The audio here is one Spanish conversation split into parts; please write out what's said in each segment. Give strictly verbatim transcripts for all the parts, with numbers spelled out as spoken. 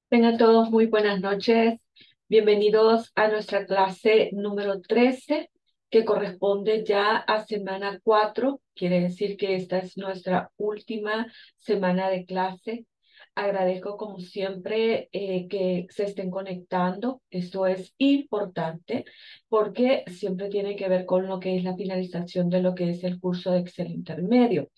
Tengan todos muy buenas noches. Bienvenidos a nuestra clase número trece, que corresponde ya a semana cuatro. Quiere decir que esta es nuestra última semana de clase. Agradezco como siempre eh, que se estén conectando. Esto es importante porque siempre tiene que ver con lo que es la finalización de lo que es el curso de Excel intermedio.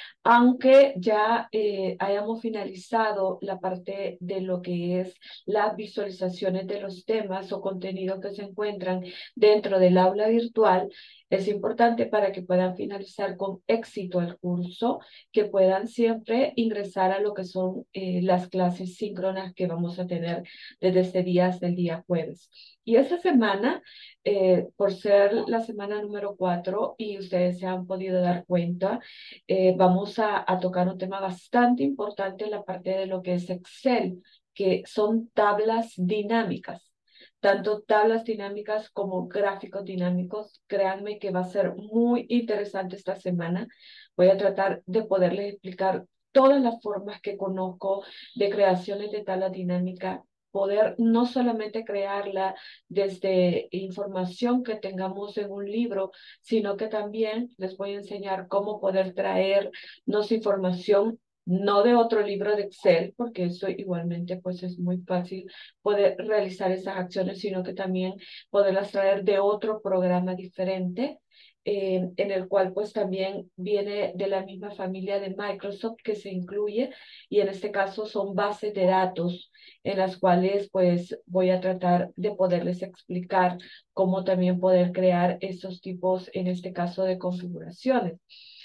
Aunque ya eh, hayamos finalizado la parte de lo que es las visualizaciones de los temas o contenidos que se encuentran dentro del aula virtual, es importante para que puedan finalizar con éxito el curso, que puedan siempre ingresar a lo que son eh, las clases síncronas que vamos a tener desde este día hasta el día jueves. Y esta semana, eh, por ser la semana número cuatro y ustedes se han podido dar cuenta, eh, vamos a, a tocar un tema bastante importante en la parte de lo que es Excel, que son tablas dinámicas. Tanto tablas dinámicas como gráficos dinámicos. Créanme que va a ser muy interesante esta semana. Voy a tratar de poderles explicar todas las formas que conozco de creaciones de tabla dinámica, poder no solamente crearla desde información que tengamos en un libro, sino que también les voy a enseñar cómo poder traernos información, no de otro libro de Excel, porque eso igualmente pues es muy fácil poder realizar esas acciones, sino que también poderlas traer de otro programa diferente, eh, en el cual pues también viene de la misma familia de Microsoft que se incluye, y en este caso son bases de datos en las cuales pues voy a tratar de poderles explicar cómo también poder crear esos tipos, en este caso, de configuraciones.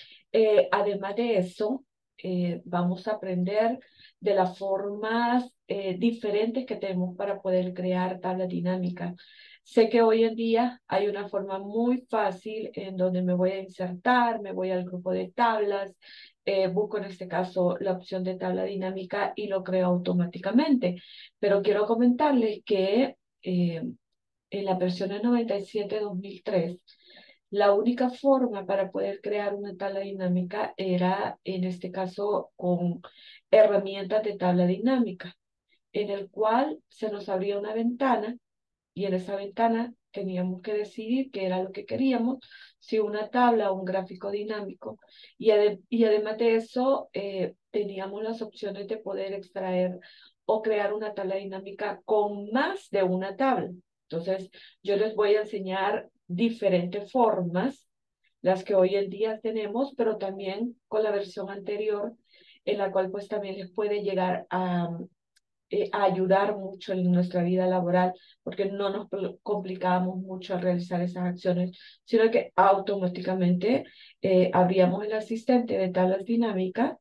Eh, además de eso, eh, vamos a aprender de las formas eh, diferentes que tenemos para poder crear tablas dinámicas. Sé que hoy en día hay una forma muy fácil en donde me voy a insertar, me voy al grupo de tablas, eh, busco en este caso la opción de tabla dinámica y lo creo automáticamente. Pero quiero comentarles que eh, en la versión noventa y siete dos mil tres, la única forma para poder crear una tabla dinámica era, en este caso, con herramientas de tabla dinámica, en el cual se nos abría una ventana y en esa ventana teníamos que decidir qué era lo que queríamos, si una tabla o un gráfico dinámico. Y, ade y además de eso, eh, teníamos las opciones de poder extraer o crear una tabla dinámica con más de una tabla. Entonces, yo les voy a enseñar diferentes formas, las que hoy en día tenemos, pero también con la versión anterior, en la cual pues también les puede llegar a, eh, a ayudar mucho en nuestra vida laboral, porque no nos complicábamos mucho al realizar esas acciones, sino que automáticamente eh, abríamos el asistente de tablas dinámicas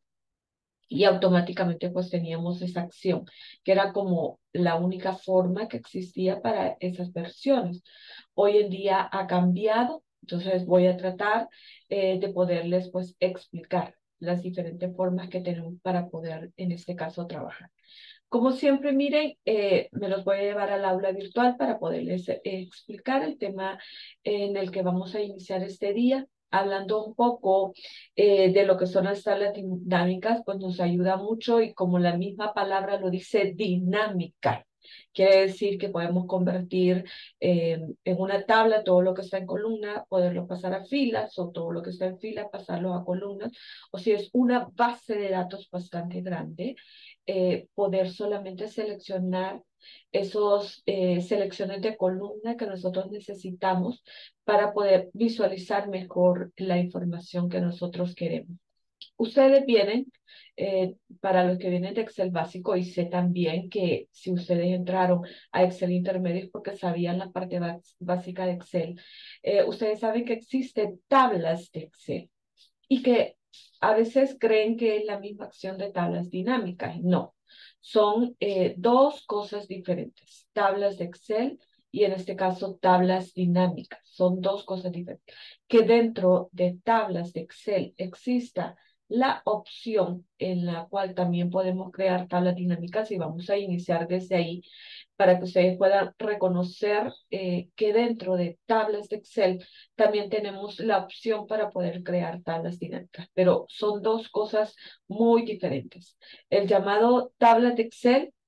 y automáticamente pues teníamos esa acción, que era como la única forma que existía para esas versiones. Hoy en día ha cambiado, entonces voy a tratar eh, de poderles pues explicar las diferentes formas que tenemos para poder en este caso trabajar. Como siempre, miren, eh, me los voy a llevar al aula virtual para poderles eh, explicar el tema en el que vamos a iniciar este día, hablando un poco eh, de lo que son las tablas dinámicas, pues nos ayuda mucho y como la misma palabra lo dice, dinámica. Quiere decir que podemos convertir eh, en una tabla todo lo que está en columna, poderlo pasar a filas, o todo lo que está en filas, pasarlo a columnas, o si es una base de datos bastante grande, eh, poder solamente seleccionar esos eh, selecciones de columna que nosotros necesitamos para poder visualizar mejor la información que nosotros queremos. Ustedes vienen, eh, para los que vienen de Excel básico, y sé también que si ustedes entraron a Excel intermedio es porque sabían la parte básica de Excel, eh, ustedes saben que existen tablas de Excel y que a veces creen que es la misma acción de tablas dinámicas. No, son eh, dos cosas diferentes. Tablas de Excel y en este caso tablas dinámicas. Son dos cosas diferentes. Que dentro de tablas de Excel exista la opción en la cual también podemos crear tablas dinámicas, y vamos a iniciar desde ahí para que ustedes puedan reconocer eh, que dentro de tablas de Excel también tenemos la opción para poder crear tablas dinámicas, pero son dos cosas muy diferentes. El llamado tablas de Excel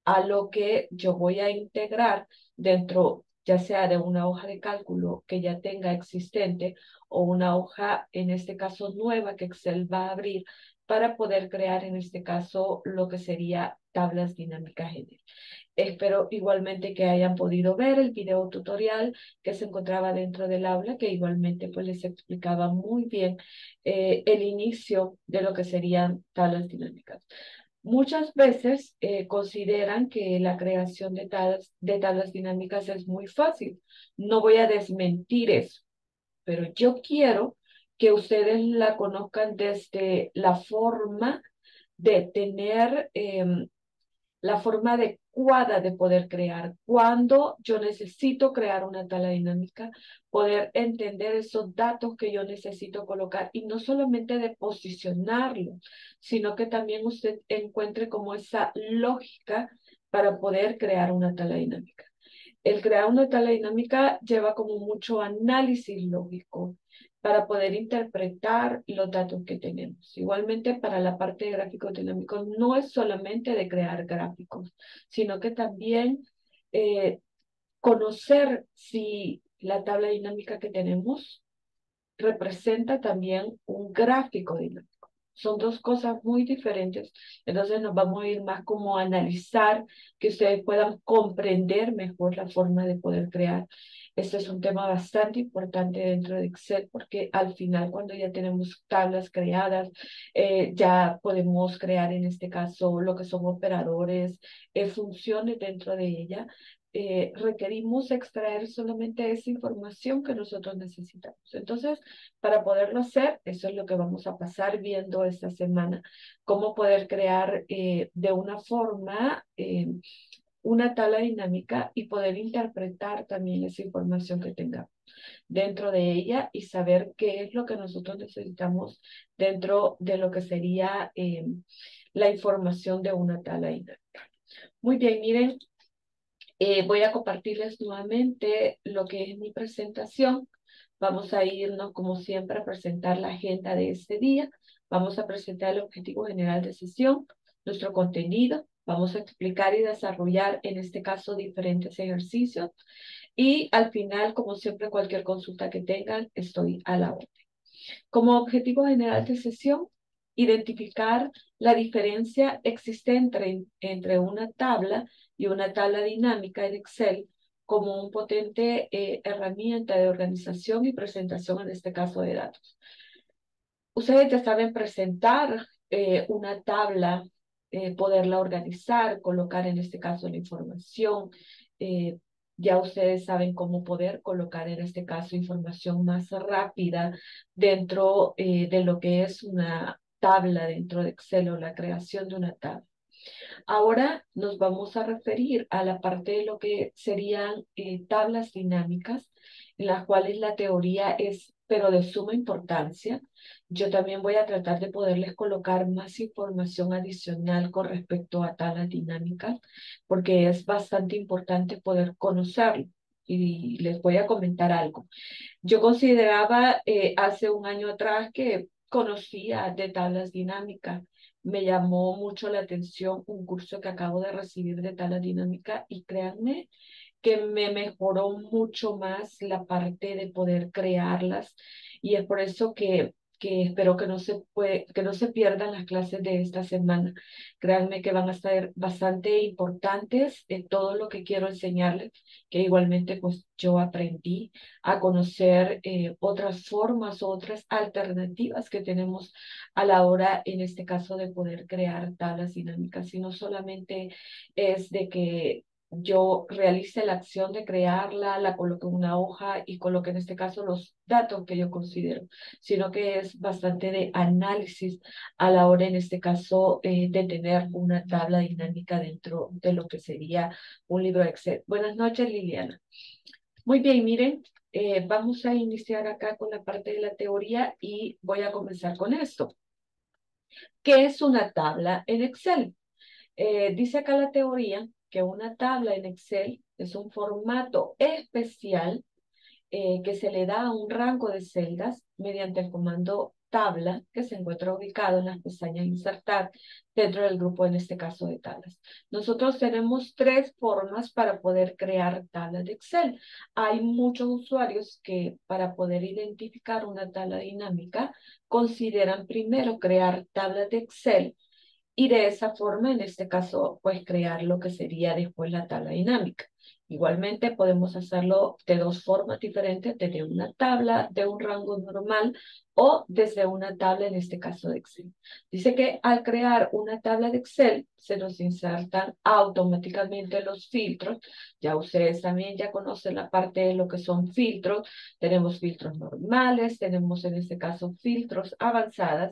a lo que yo voy a integrar dentro, ya sea de una hoja de cálculo que ya tenga existente o una hoja, en este caso nueva, que Excel va a abrir para poder crear, en este caso, lo que sería tablas dinámicas generales. Espero igualmente que hayan podido ver el video tutorial que se encontraba dentro del aula, que igualmente pues les explicaba muy bien eh, el inicio de lo que serían tablas dinámicas. Muchas veces eh, consideran que la creación de tablas, de tablas dinámicas es muy fácil. No voy a desmentir eso, pero yo quiero que ustedes la conozcan desde la forma de tener em, la forma adecuada de poder crear. Cuando yo necesito crear una tabla dinámica, poder entender esos datos que yo necesito colocar y no solamente de posicionarlo, sino que también usted encuentre como esa lógica para poder crear una tabla dinámica. El crear una tabla dinámica lleva como mucho análisis lógico para poder interpretar los datos que tenemos. Igualmente para la parte de gráficos dinámicos no es solamente de crear gráficos, sino que también eh, conocer si la tabla dinámica que tenemos representa también un gráfico dinámico. Son dos cosas muy diferentes. Entonces nos vamos a ir más como a analizar, que ustedes puedan comprender mejor la forma de poder crear. Este es un tema bastante importante dentro de Excel porque al final cuando ya tenemos tablas creadas, eh, ya podemos crear en este caso lo que son operadores, eh, funciones dentro de ella. Eh, requerimos extraer solamente esa información que nosotros necesitamos. Entonces, para poderlo hacer, eso es lo que vamos a pasar viendo esta semana, cómo poder crear eh, de una forma eh, una tabla dinámica y poder interpretar también esa información que tengamos dentro de ella y saber qué es lo que nosotros necesitamos dentro de lo que sería eh, la información de una tabla dinámica. Muy bien, miren, eh, voy a compartirles nuevamente lo que es mi presentación. Vamos a irnos, como siempre, a presentar la agenda de este día. Vamos a presentar el objetivo general de sesión, nuestro contenido. Vamos a explicar y desarrollar, en este caso, diferentes ejercicios. Y al final, como siempre, cualquier consulta que tengan, estoy a la orden. Como objetivo general de sesión, identificar la diferencia existente entre, entre una tabla y una tabla dinámica en Excel como un potente eh, herramienta de organización y presentación, en este caso de datos. Ustedes ya saben presentar eh, una tabla, eh, poderla organizar, colocar en este caso la información. Eh, ya ustedes saben cómo poder colocar en este caso información más rápida dentro eh, de lo que es una tabla dentro de Excel o la creación de una tabla. Ahora nos vamos a referir a la parte de lo que serían eh, tablas dinámicas, en las cuales la teoría es, pero de suma importancia. Yo también voy a tratar de poderles colocar más información adicional con respecto a tablas dinámicas, porque es bastante importante poder conocerlo. Y les voy a comentar algo. Yo consideraba eh, hace un año atrás que conocía de tablas dinámicas. Me llamó mucho la atención un curso que acabo de recibir de tabla dinámica y créanme que me mejoró mucho más la parte de poder crearlas y es por eso que, que espero que no se puede, que no se pierdan las clases de esta semana. Créanme que van a estar bastante importantes en todo lo que quiero enseñarles, que igualmente pues yo aprendí a conocer eh, otras formas, otras alternativas que tenemos a la hora, en este caso, de poder crear tablas dinámicas, y no solamente es de que yo realice la acción de crearla, la coloque en una hoja y coloque en este caso los datos que yo considero, sino que es bastante de análisis a la hora, en este caso, eh, de tener una tabla dinámica dentro de lo que sería un libro de Excel. Buenas noches, Liliana. Muy bien, miren, eh, vamos a iniciar acá con la parte de la teoría y voy a comenzar con esto. ¿Qué es una tabla en Excel? Eh, dice acá la teoría que una tabla en Excel es un formato especial eh, que se le da a un rango de celdas mediante el comando tabla que se encuentra ubicada en las pestañas Insertar dentro del grupo, en este caso de tablas. Nosotros tenemos tres formas para poder crear tablas de Excel. Hay muchos usuarios que para poder identificar una tabla dinámica consideran primero crear tablas de Excel y de esa forma, en este caso, pues crear lo que sería después la tabla dinámica. Igualmente podemos hacerlo de dos formas diferentes, desde una tabla de un rango normal o desde una tabla, en este caso de Excel. Dice que al crear una tabla de Excel se nos insertan automáticamente los filtros. Ya ustedes también ya conocen la parte de lo que son filtros. Tenemos filtros normales, tenemos en este caso filtros avanzadas.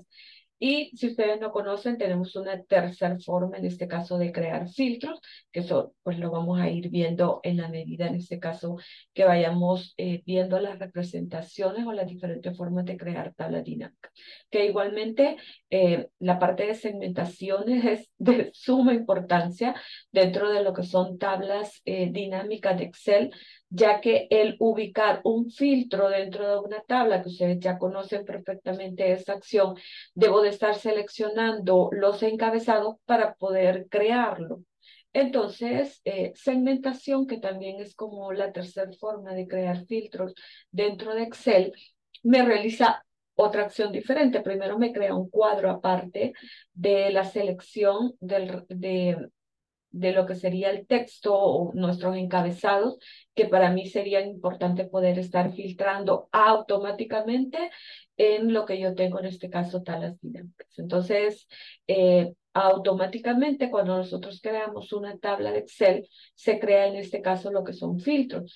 Y si ustedes no conocen, tenemos una tercera forma, en este caso, de crear filtros, que eso pues lo vamos a ir viendo en la medida, en este caso, que vayamos eh, viendo las representaciones o las diferentes formas de crear tablas dinámicas. Que igualmente eh, la parte de segmentaciones es de suma importancia dentro de lo que son tablas eh, dinámicas de Excel, ya que el ubicar un filtro dentro de una tabla, que ustedes ya conocen perfectamente esa acción, debo de estar seleccionando los encabezados para poder crearlo. Entonces, eh, segmentación, que también es como la tercera forma de crear filtros dentro de Excel, me realiza otra acción diferente. Primero me crea un cuadro aparte de la selección del, de, de lo que sería el texto o nuestros encabezados, que para mí sería importante poder estar filtrando automáticamente en lo que yo tengo, en este caso, tablas dinámicas. Entonces, eh, automáticamente cuando nosotros creamos una tabla de Excel, se crea en este caso lo que son filtros.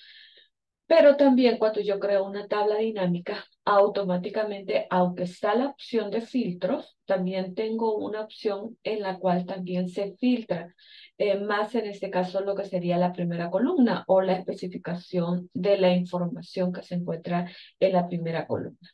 Pero también cuando yo creo una tabla dinámica, automáticamente, aunque está la opción de filtros, también tengo una opción en la cual también se filtra, eh, más en este caso lo que sería la primera columna o la especificación de la información que se encuentra en la primera columna.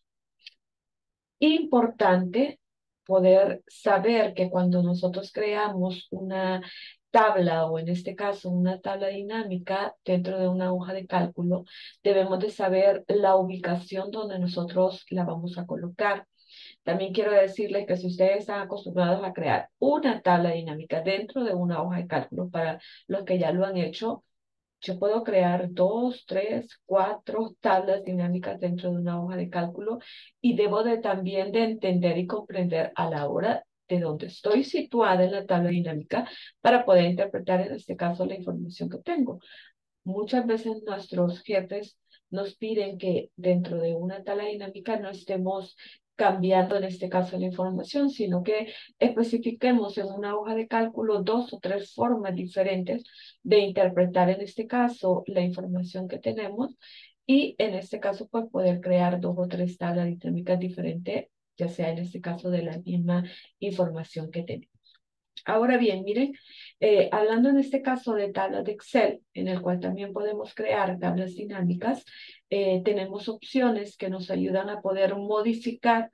Importante poder saber que cuando nosotros creamos una tabla, o en este caso una tabla dinámica dentro de una hoja de cálculo, debemos de saber la ubicación donde nosotros la vamos a colocar. También quiero decirles que si ustedes están acostumbrados a crear una tabla dinámica dentro de una hoja de cálculo, para los que ya lo han hecho, yo puedo crear dos, tres, cuatro tablas dinámicas dentro de una hoja de cálculo, y debo de también de entender y comprender a la hora de dónde estoy situada en la tabla dinámica para poder interpretar en este caso la información que tengo. Muchas veces nuestros jefes nos piden que dentro de una tabla dinámica no estemos cambiando en este caso la información, sino que especifiquemos en una hoja de cálculo dos o tres formas diferentes de interpretar en este caso la información que tenemos, y en este caso pues poder crear dos o tres tablas dinámicas diferentes, ya sea en este caso de la misma información que tenemos. Ahora bien, miren, eh, hablando en este caso de tablas de Excel, en el cual también podemos crear tablas dinámicas, eh, tenemos opciones que nos ayudan a poder modificar.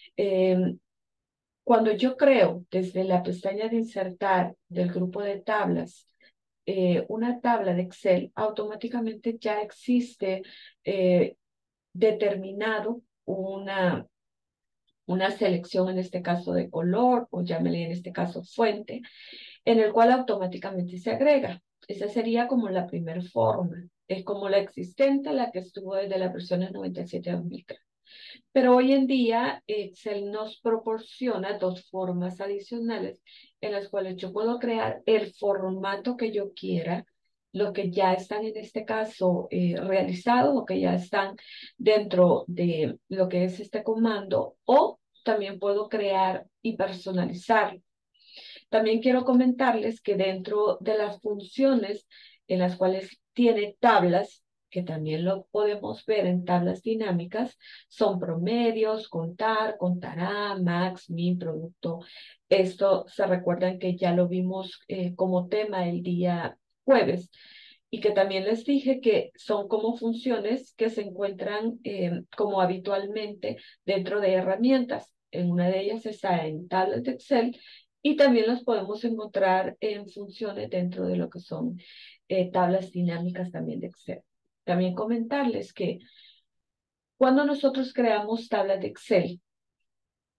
eh, Cuando yo creo desde la pestaña de insertar del grupo de tablas eh, una tabla de Excel, automáticamente ya existe eh, determinado una una selección, en este caso de color, o llámele en este caso fuente, en el cual automáticamente se agrega. Esa sería como la primera forma. Es como la existente, la que estuvo desde las versiones noventa y siete a dos mil tres. Pero hoy en día Excel nos proporciona dos formas adicionales en las cuales yo puedo crear el formato que yo quiera, los que ya están en este caso eh, realizados, o que ya están dentro de lo que es este comando, o también puedo crear y personalizar. También quiero comentarles que dentro de las funciones en las cuales tiene tablas, que también lo podemos ver en tablas dinámicas, son promedios, contar, contará, max, min, producto. Esto se recuerdan que ya lo vimos eh, como tema el día jueves, y que también les dije que son como funciones que se encuentran eh, como habitualmente dentro de herramientas. En una de ellas está en tablas de Excel, y también los podemos encontrar en funciones dentro de lo que son eh, tablas dinámicas también de Excel. También comentarles que cuando nosotros creamos tablas de Excel,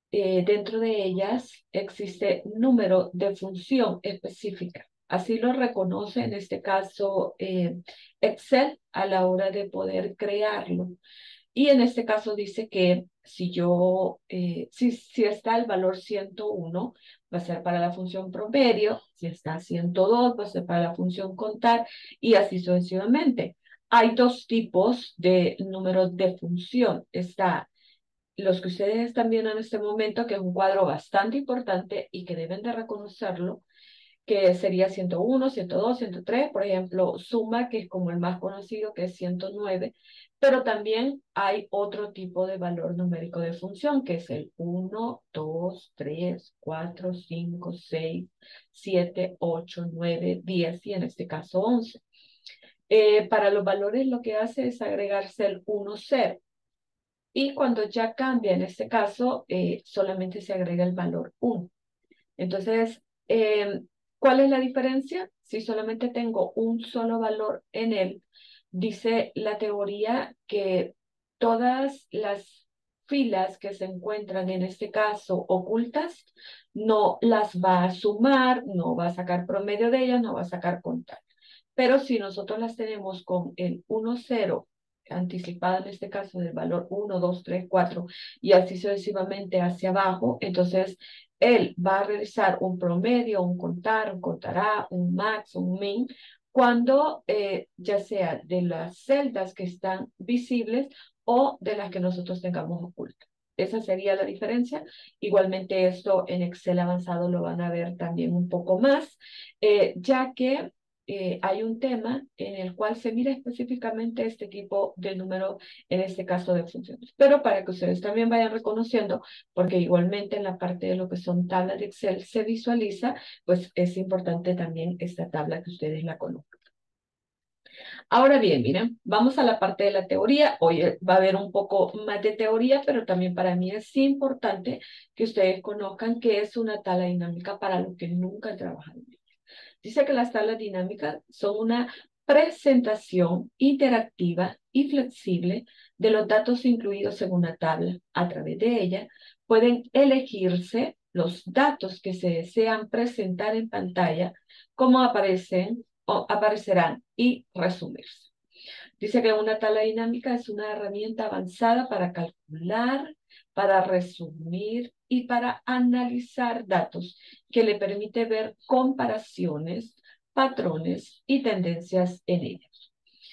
eh, dentro de ellas existe número de función específica. Así lo reconoce en este caso eh, Excel a la hora de poder crearlo. Y en este caso dice que si yo, eh, si, si está el valor ciento uno, va a ser para la función promedio, si está ciento dos, va a ser para la función contar, y así sucesivamente. Hay dos tipos de números de función. Está los que ustedes están viendo en este momento, que es un cuadro bastante importante y que deben de reconocerlo, que sería ciento uno, ciento dos, ciento tres, por ejemplo, suma, que es como el más conocido, que es ciento nueve, pero también hay otro tipo de valor numérico de función, que es el uno, dos, tres, cuatro, cinco, seis, siete, ocho, nueve, diez y en este caso once. Eh, para los valores lo que hace es agregarse el uno, cero. Y cuando ya cambia, en este caso, eh, solamente se agrega el valor uno. Entonces, eh, ¿cuál es la diferencia? Si solamente tengo un solo valor en él, dice la teoría que todas las filas que se encuentran en este caso ocultas, no las va a sumar, no va a sacar promedio de ellas, no va a sacar contar. Pero si nosotros las tenemos con el uno, cero, anticipada en este caso del valor uno, dos, tres, cuatro, y así sucesivamente hacia abajo, entonces él va a realizar un promedio, un contar, un contará, un max, un min, cuando eh, ya sea de las celdas que están visibles o de las que nosotros tengamos ocultas. Esa sería la diferencia. Igualmente esto en Excel avanzado lo van a ver también un poco más, eh, ya que eh, hay un tema en el cual se mira específicamente este tipo de número, en este caso de funciones. Pero para que ustedes también vayan reconociendo, porque igualmente en la parte de lo que son tablas de Excel se visualiza, pues es importante también esta tabla que ustedes la conozcan. Ahora bien, miren, vamos a la parte de la teoría. Hoy eh, va a haber un poco más de teoría, pero también para mí es importante que ustedes conozcan qué es una tabla dinámica para los que nunca han trabajado. Dice que las tablas dinámicas son una presentación interactiva y flexible de los datos incluidos en una tabla. A través de ella pueden elegirse los datos que se desean presentar en pantalla, como aparecen o aparecerán y resumirse. Dice que una tabla dinámica es una herramienta avanzada para calcular, para resumir y para analizar datos que le permite ver comparaciones, patrones y tendencias en ellos.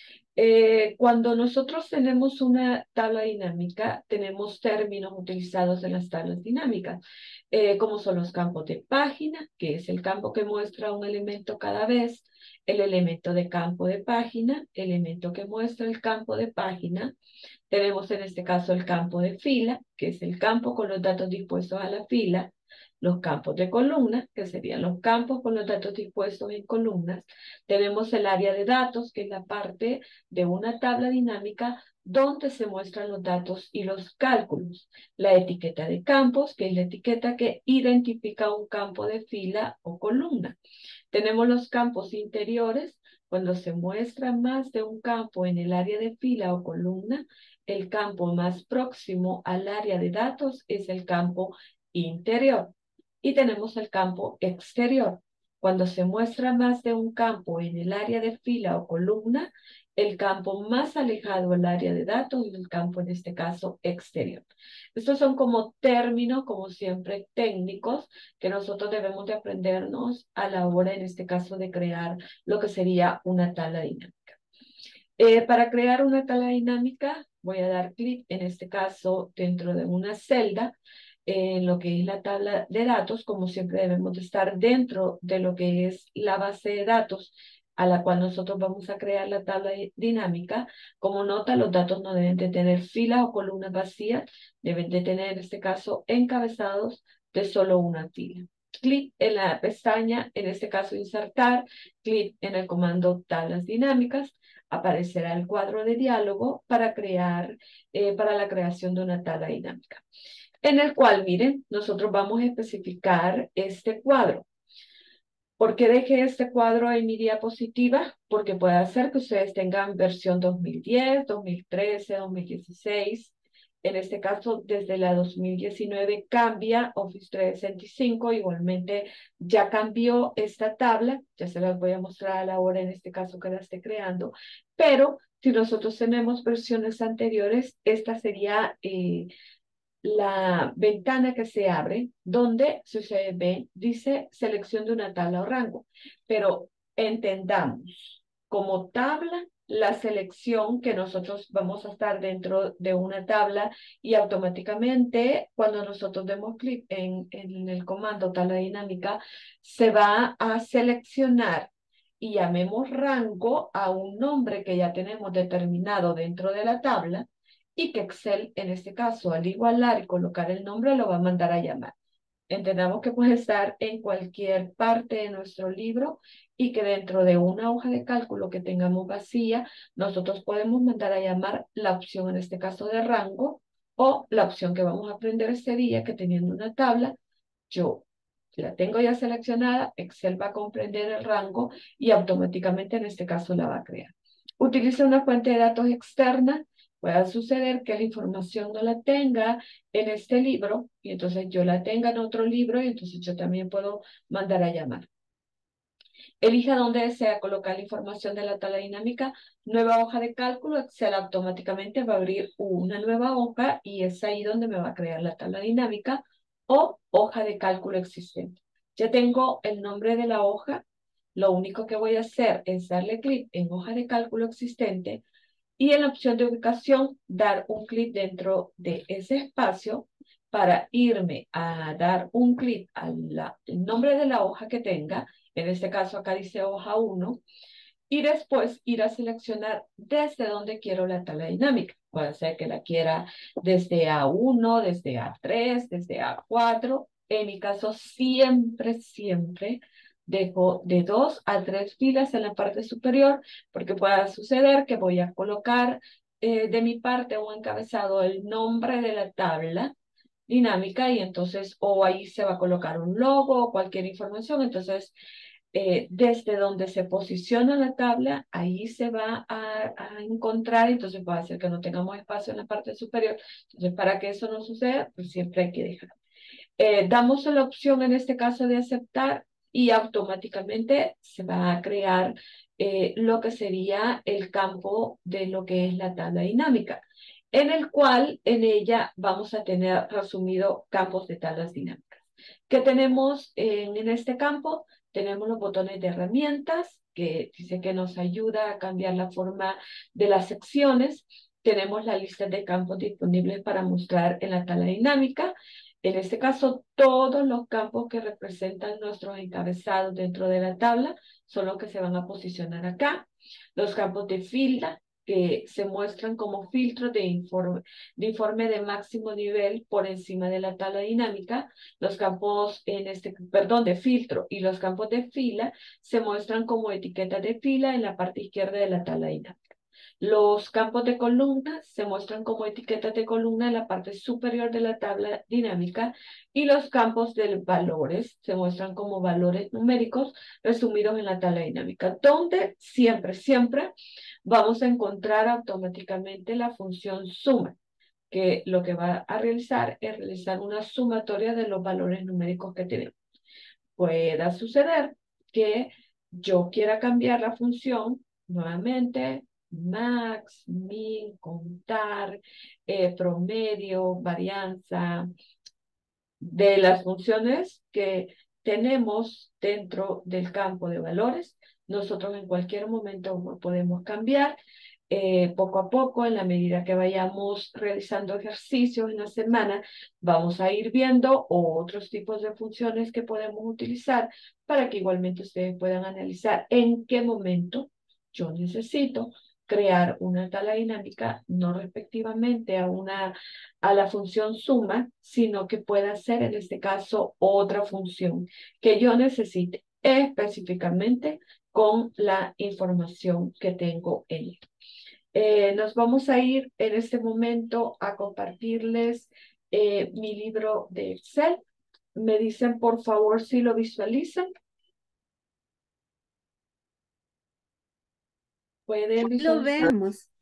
Eh, cuando nosotros tenemos una tabla dinámica, tenemos términos utilizados en las tablas dinámicas, eh, como son los campos de página, que es el campo que muestra un elemento cada vez, el elemento de campo de página, elemento que muestra el campo de página. Tenemos en este caso el campo de fila, que es el campo con los datos dispuestos a la fila, los campos de columna, que serían los campos con los datos dispuestos en columnas. Tenemos el área de datos, que es la parte de una tabla dinámica donde se muestran los datos y los cálculos. La etiqueta de campos, que es la etiqueta que identifica un campo de fila o columna. Tenemos los campos interiores, cuando se muestra más de un campo en el área de fila o columna, el campo más próximo al área de datos es el campo interior. Y tenemos el campo exterior. Cuando se muestra más de un campo en el área de fila o columna, el campo más alejado del área de datos es el campo, en este caso, exterior. Estos son como términos, como siempre, técnicos que nosotros debemos de aprendernos a la hora, en este caso, de crear lo que sería una tabla dinámica. Eh, para crear una tabla dinámica, voy a dar clic, en este caso, dentro de una celda, en lo que es la tabla de datos. Como siempre debemos de estar dentro de lo que es la base de datos a la cual nosotros vamos a crear la tabla dinámica. Como nota, los datos no deben de tener filas o columnas vacías, deben de tener en este caso encabezados de solo una fila. Clic en la pestaña, en este caso insertar, clic en el comando tablas dinámicas, aparecerá el cuadro de diálogo para crear, eh, para la creación de una tabla dinámica, en el cual, miren, nosotros vamos a especificar este cuadro. ¿Por qué dejé este cuadro en mi diapositiva? Porque puede ser que ustedes tengan versión dos mil diez, dos mil trece, dos mil dieciséis, En este caso, desde la dos mil diecinueve cambia Office trescientos sesenta y cinco, igualmente ya cambió esta tabla, ya se las voy a mostrar a la hora en este caso que la esté creando, pero si nosotros tenemos versiones anteriores, esta sería eh, la ventana que se abre, donde, si ustedes ven, dice selección de una tabla o rango, pero entendamos como tabla la selección que nosotros vamos a estar dentro de una tabla y automáticamente cuando nosotros demos clic en, en el comando tabla dinámica se va a seleccionar y llamemos rango a un nombre que ya tenemos determinado dentro de la tabla y que Excel, en este caso, al igualar y colocar el nombre, lo va a mandar a llamar. Entendamos que puede estar en cualquier parte de nuestro libro y que dentro de una hoja de cálculo que tengamos vacía, nosotros podemos mandar a llamar la opción, en este caso, de rango o la opción que vamos a aprender este día, que teniendo una tabla, yo la tengo ya seleccionada, Excel va a comprender el rango y automáticamente en este caso la va a crear. Utiliza una fuente de datos externa. Puede suceder que la información no la tenga en este libro y entonces yo la tenga en otro libro y entonces yo también puedo mandar a llamar. Elija dónde desea colocar la información de la tabla dinámica. Nueva hoja de cálculo. Excel automáticamente va a abrir una nueva hoja y es ahí donde me va a crear la tabla dinámica o hoja de cálculo existente. Ya tengo el nombre de la hoja. Lo único que voy a hacer es darle clic en hoja de cálculo existente y en la opción de ubicación dar un clic dentro de ese espacio para irme a dar un clic al nombre de la hoja que tenga. En este caso acá dice hoja uno. Y después ir a seleccionar desde donde quiero la tabla dinámica. Puede ser que la quiera desde A uno, desde A tres, desde A cuatro. En mi caso siempre, siempre dejo de dos a tres filas en la parte superior porque pueda suceder que voy a colocar eh, de mi parte un encabezado el nombre de la tabla dinámica y entonces o ahí se va a colocar un logo o cualquier información. Entonces eh, desde donde se posiciona la tabla, ahí se va a, a encontrar, entonces puede hacer que no tengamos espacio en la parte superior. Entonces, para que eso no suceda, pues siempre hay que dejar. Eh, damos la opción en este caso de aceptar y automáticamente se va a crear eh, lo que sería el campo de lo que es la tabla dinámica, en el cual en ella vamos a tener resumido campos de tablas dinámicas. ¿Qué tenemos en, en este campo? Tenemos los botones de herramientas, que dice que nos ayuda a cambiar la forma de las secciones. Tenemos la lista de campos disponibles para mostrar en la tabla dinámica. En este caso, todos los campos que representan nuestros encabezados dentro de la tabla son los que se van a posicionar acá. Los campos de fila, que se muestran como filtros de informe, de informe de máximo nivel por encima de la tabla dinámica. Los campos en este, perdón, de filtro y los campos de fila se muestran como etiquetas de fila en la parte izquierda de la tabla dinámica. Los campos de columnas se muestran como etiquetas de columna en la parte superior de la tabla dinámica y los campos de valores se muestran como valores numéricos resumidos en la tabla dinámica, donde siempre, siempre vamos a encontrar automáticamente la función suma, que lo que va a realizar es realizar una sumatoria de los valores numéricos que tenemos. Pueda suceder que yo quiera cambiar la función nuevamente, max, min, contar, eh, promedio, varianza, de las funciones que tenemos dentro del campo de valores. Nosotros en cualquier momento podemos cambiar eh, poco a poco, en la medida que vayamos realizando ejercicios en la semana, vamos a ir viendo otros tipos de funciones que podemos utilizar para que igualmente ustedes puedan analizar en qué momento yo necesito crear una tabla dinámica, no respectivamente a, una, a la función suma, sino que pueda ser en este caso otra función que yo necesite específicamente con la información que tengo en él. Eh, nos vamos a ir en este momento a compartirles eh, mi libro de Excel. Me dicen por favor si lo visualizan. ¿Pueden Lo visualizar? vemos.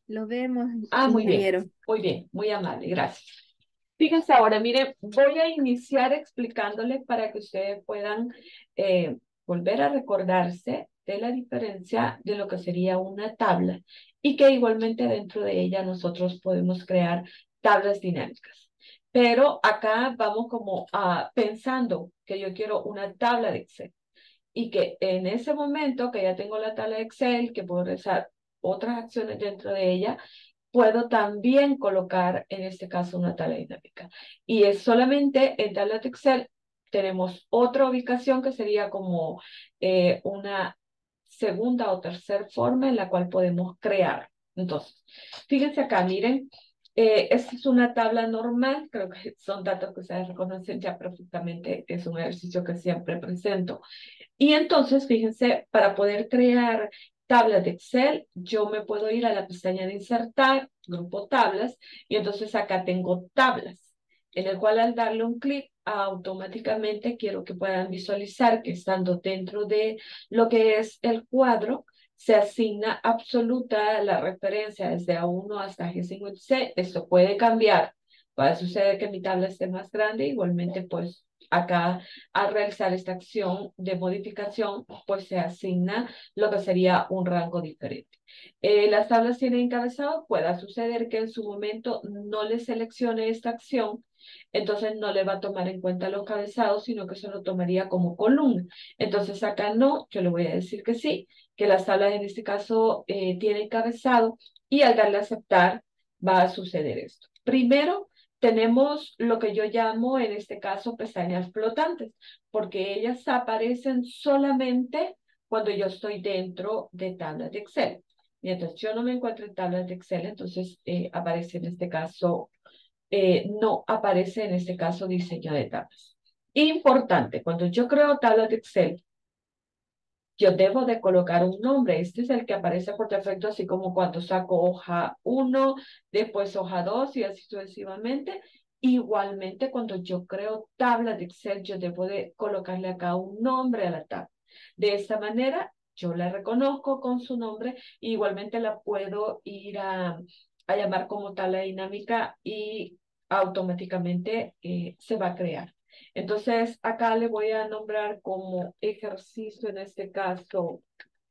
Lo vemos, Ah, muy bien, ingeniero. muy bien, muy amable, gracias. Fíjense ahora, mire, voy a iniciar explicándoles para que ustedes puedan eh, volver a recordarse de la diferencia de lo que sería una tabla y que igualmente dentro de ella nosotros podemos crear tablas dinámicas. Pero acá vamos como a pensando que yo quiero una tabla de Excel y que en ese momento que ya tengo la tabla de Excel, que puedo realizar otras acciones dentro de ella, puedo también colocar en este caso una tabla dinámica. Y es solamente en tabla de Excel tenemos otra ubicación que sería como eh, una segunda o tercera forma en la cual podemos crear. Entonces, fíjense acá, miren, eh, esta es una tabla normal, creo que son datos que ustedes reconocen ya perfectamente, es un ejercicio que siempre presento. Y entonces, fíjense, para poder crear tablas de Excel, yo me puedo ir a la pestaña de insertar, grupo tablas, y entonces acá tengo tablas, en el cual al darle un clic, automáticamente quiero que puedan visualizar que estando dentro de lo que es el cuadro, se asigna absoluta la referencia desde A uno hasta G cincuenta y seis. Esto puede cambiar. Puede suceder que mi tabla esté más grande, igualmente pues acá al realizar esta acción de modificación, pues se asigna lo que sería un rango diferente. Eh, las tablas tienen encabezado, pueda suceder que en su momento no le seleccione esta acción, entonces no le va a tomar en cuenta los cabezados, sino que se lo tomaría como columna. Entonces acá no, yo le voy a decir que sí, que las tablas en este caso eh, tienen encabezado y al darle a aceptar va a suceder esto. Primero, tenemos lo que yo llamo en este caso pestañas flotantes, porque ellas aparecen solamente cuando yo estoy dentro de tablas de Excel. Mientras yo no me encuentro en tablas de Excel, entonces eh, aparece en este caso, eh, no aparece en este caso diseño de tablas. Importante, cuando yo creo tablas de Excel, yo debo de colocar un nombre. Este es el que aparece por defecto, así como cuando saco hoja uno, después hoja dos y así sucesivamente. Igualmente, cuando yo creo tabla de Excel, yo debo de colocarle acá un nombre a la tabla. De esta manera, yo la reconozco con su nombre. E igualmente la puedo ir a, a llamar como tabla dinámica y automáticamente eh, se va a crear. Entonces, acá le voy a nombrar como ejercicio, en este caso,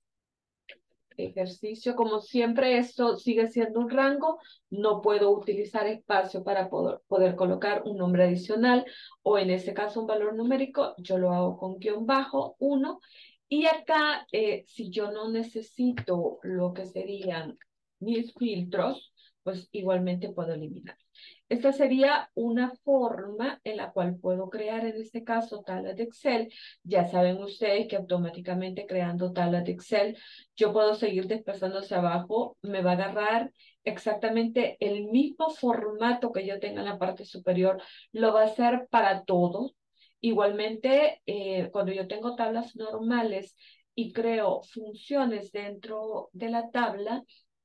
ejercicio. Como siempre, esto sigue siendo un rango, no puedo utilizar espacio para poder, poder colocar un nombre adicional o en este caso un valor numérico, yo lo hago con guión bajo, uno. Y acá, eh, si yo no necesito lo que serían mis filtros, pues igualmente puedo eliminar. Esta sería una forma en la cual puedo crear, en este caso, tablas de Excel. Ya saben ustedes que automáticamente creando tablas de Excel, yo puedo seguir desplazando hacia abajo, me va a agarrar exactamente el mismo formato que yo tenga en la parte superior, lo va a hacer para todos. Igualmente, eh, cuando yo tengo tablas normales y creo funciones dentro de la tabla,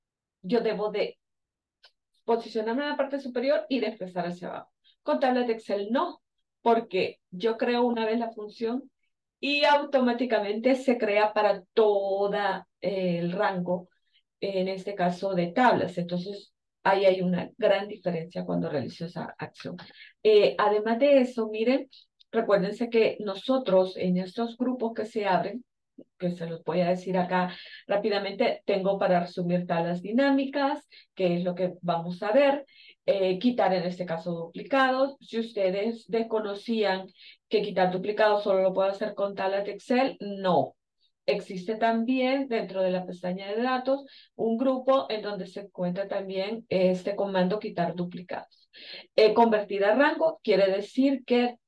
yo debo de posicionarme en la parte superior y desplazar hacia abajo. Con tablas de Excel no, porque yo creo una vez la función y automáticamente se crea para toda eh, el rango, en este caso de tablas. Entonces, ahí hay una gran diferencia cuando realizo esa acción. Eh, además de eso, miren, recuérdense que nosotros en estos grupos que se abren, que se los voy a decir acá rápidamente, tengo para resumir tablas dinámicas, que es lo que vamos a ver, eh, quitar en este caso duplicados. Si ustedes desconocían que quitar duplicados solo lo puedo hacer con tablas de Excel, no. Existe también dentro de la pestaña de datos un grupo en donde se encuentra también este comando quitar duplicados. Eh, convertir a rango quiere decir que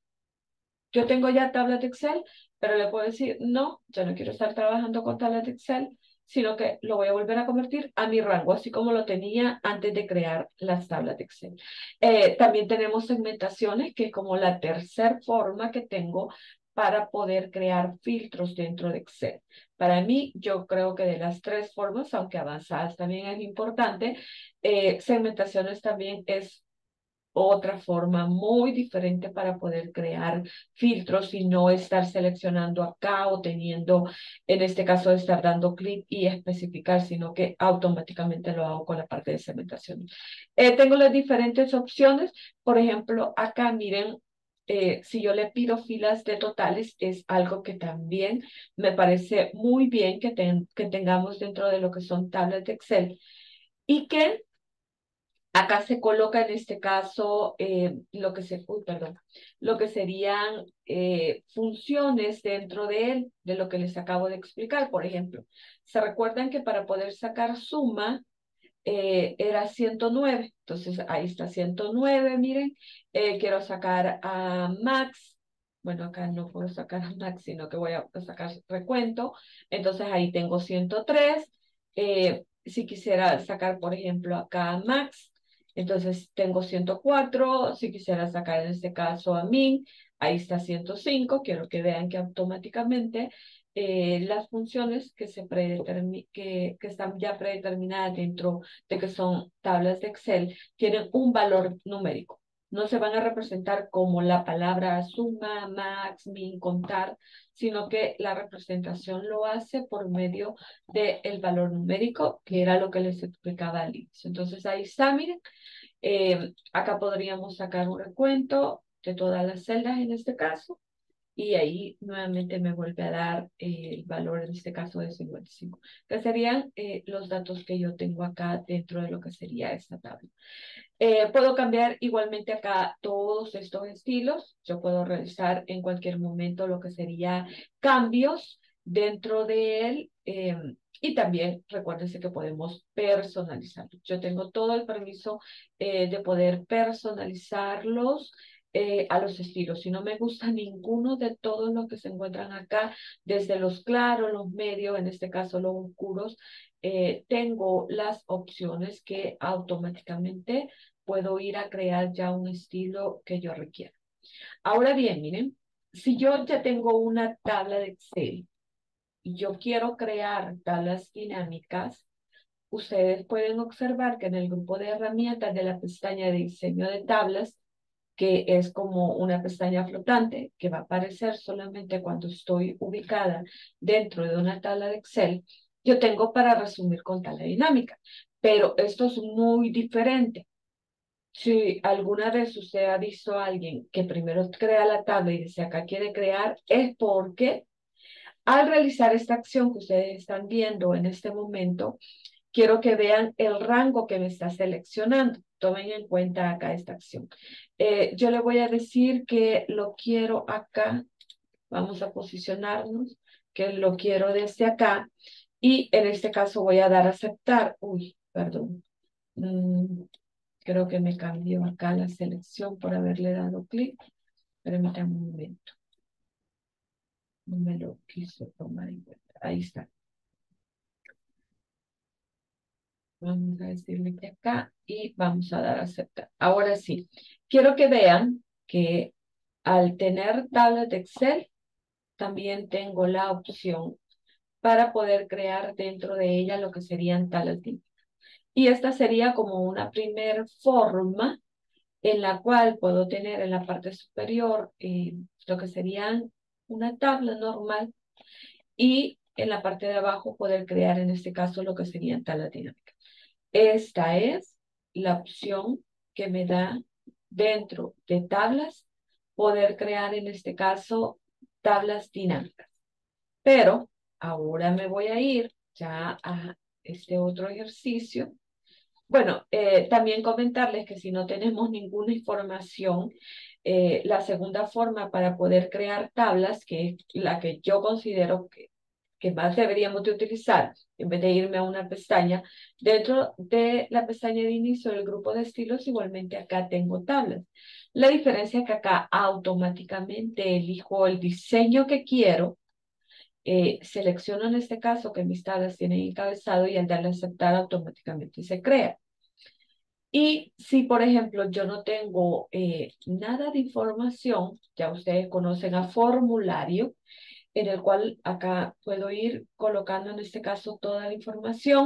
yo tengo ya tablas de Excel, pero le puedo decir, no, yo no quiero estar trabajando con tablas de Excel, sino que lo voy a volver a convertir a mi rango, así como lo tenía antes de crear las tablas de Excel. Eh, también tenemos segmentaciones, que es como la tercera forma que tengo para poder crear filtros dentro de Excel. Para mí, yo creo que de las tres formas, aunque avanzadas también es importante, eh, segmentaciones también es otra forma muy diferente para poder crear filtros y no estar seleccionando acá o teniendo, en este caso, estar dando clic y especificar, sino que automáticamente lo hago con la parte de segmentación. Eh, tengo las diferentes opciones. Por ejemplo, acá miren, eh, si yo le pido filas de totales, es algo que también me parece muy bien que, ten- que tengamos dentro de lo que son tablas de Excel y que acá se coloca en este caso eh, lo que se, uy, perdón, lo que serían eh, funciones dentro de él, de lo que les acabo de explicar. Por ejemplo, se recuerdan que para poder sacar suma eh, era ciento nueve. Entonces ahí está ciento nueve, miren. Eh, quiero sacar a Max. Bueno, acá no puedo sacar a Max, sino que voy a sacar recuento. Entonces ahí tengo ciento tres. Eh, si quisiera sacar, por ejemplo, acá a Max, entonces tengo ciento cuatro. Si quisiera sacar en este caso a Min, ahí está ciento cinco. Quiero que vean que automáticamente eh, las funciones que, se predetermi- que, que están ya predeterminadas dentro de que son tablas de Excel, tienen un valor numérico. No se van a representar como la palabra suma, max, min, contar, sino que la representación lo hace por medio del valor numérico, que era lo que les explicaba al inicio. Entonces ahí está, miren, eh, acá podríamos sacar un recuento de todas las celdas en este caso y ahí nuevamente me vuelve a dar eh, el valor, en este caso de cincuenta y cinco, que serían eh, los datos que yo tengo acá dentro de lo que sería esta tabla. Eh, puedo cambiar igualmente acá todos estos estilos. Yo puedo realizar en cualquier momento lo que sería cambios dentro de él. Eh, y también recuérdense que podemos personalizarlo. Yo tengo todo el permiso eh, de poder personalizarlos eh, a los estilos. Si no me gusta ninguno de todos los que se encuentran acá, desde los claros, los medios, en este caso los oscuros, eh, tengo las opciones que automáticamente puedo ir a crear ya un estilo que yo requiera. Ahora bien, miren, si yo ya tengo una tabla de Excel y yo quiero crear tablas dinámicas, ustedes pueden observar que en el grupo de herramientas de la pestaña de diseño de tablas, que es como una pestaña flotante que va a aparecer solamente cuando estoy ubicada dentro de una tabla de Excel, yo tengo para resumir con tabla dinámica. Pero esto es muy diferente. Si alguna vez usted ha visto a alguien que primero crea la tabla y dice acá quiere crear, es porque al realizar esta acción que ustedes están viendo en este momento, quiero que vean el rango que me está seleccionando. Tomen en cuenta acá esta acción. Eh, yo le voy a decir que lo quiero acá. Vamos a posicionarnos, que lo quiero desde acá. Y en este caso voy a dar a aceptar. Uy, perdón. Mm, Creo que me cambió acá la selección por haberle dado clic. Permítanme un momento. No me lo quiso tomar en cuenta. Ahí está. Vamos a decirle que acá y vamos a dar a aceptar. Ahora sí, quiero que vean que al tener tablas de Excel, también tengo la opción para poder crear dentro de ella lo que serían tablas de. Y esta sería como una primer forma en la cual puedo tener en la parte superior eh, lo que serían una tabla normal y en la parte de abajo poder crear en este caso lo que serían tablas dinámicas. Esta es la opción que me da dentro de tablas poder crear en este caso tablas dinámicas. Pero ahora me voy a ir ya a este otro ejercicio. Bueno, eh, también comentarles que si no tenemos ninguna información, eh, la segunda forma para poder crear tablas, que es la que yo considero que, que más deberíamos de utilizar, en vez de irme a una pestaña, dentro de la pestaña de inicio del grupo de estilos, igualmente acá tengo tablas. La diferencia es que acá automáticamente elijo el diseño que quiero, eh, selecciono en este caso que mis tablas tienen encabezado y al darle a aceptar automáticamente se crea. Y si, por ejemplo, yo no tengo eh, nada de información, ya ustedes conocen a formulario, en el cual acá puedo ir colocando en este caso toda la información.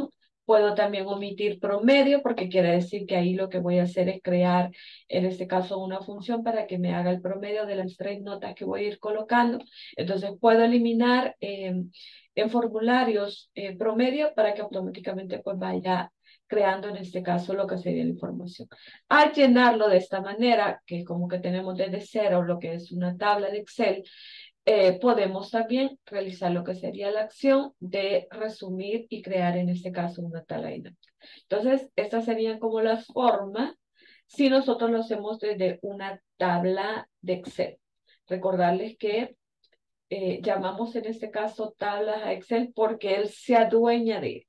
Puedo también omitir promedio porque quiere decir que ahí lo que voy a hacer es crear, en este caso, una función para que me haga el promedio de las tres notas que voy a ir colocando. Entonces puedo eliminar eh, en formularios eh, promedio para que automáticamente pues vaya creando en este caso lo que sería la información. Al llenarlo de esta manera, que como que tenemos desde cero lo que es una tabla de Excel, eh, podemos también realizar lo que sería la acción de resumir y crear en este caso una tabla dinámica. Entonces, estas serían como las formas si nosotros lo hacemos desde una tabla de Excel. Recordarles que eh, llamamos en este caso tablas a Excel porque él se adueña de.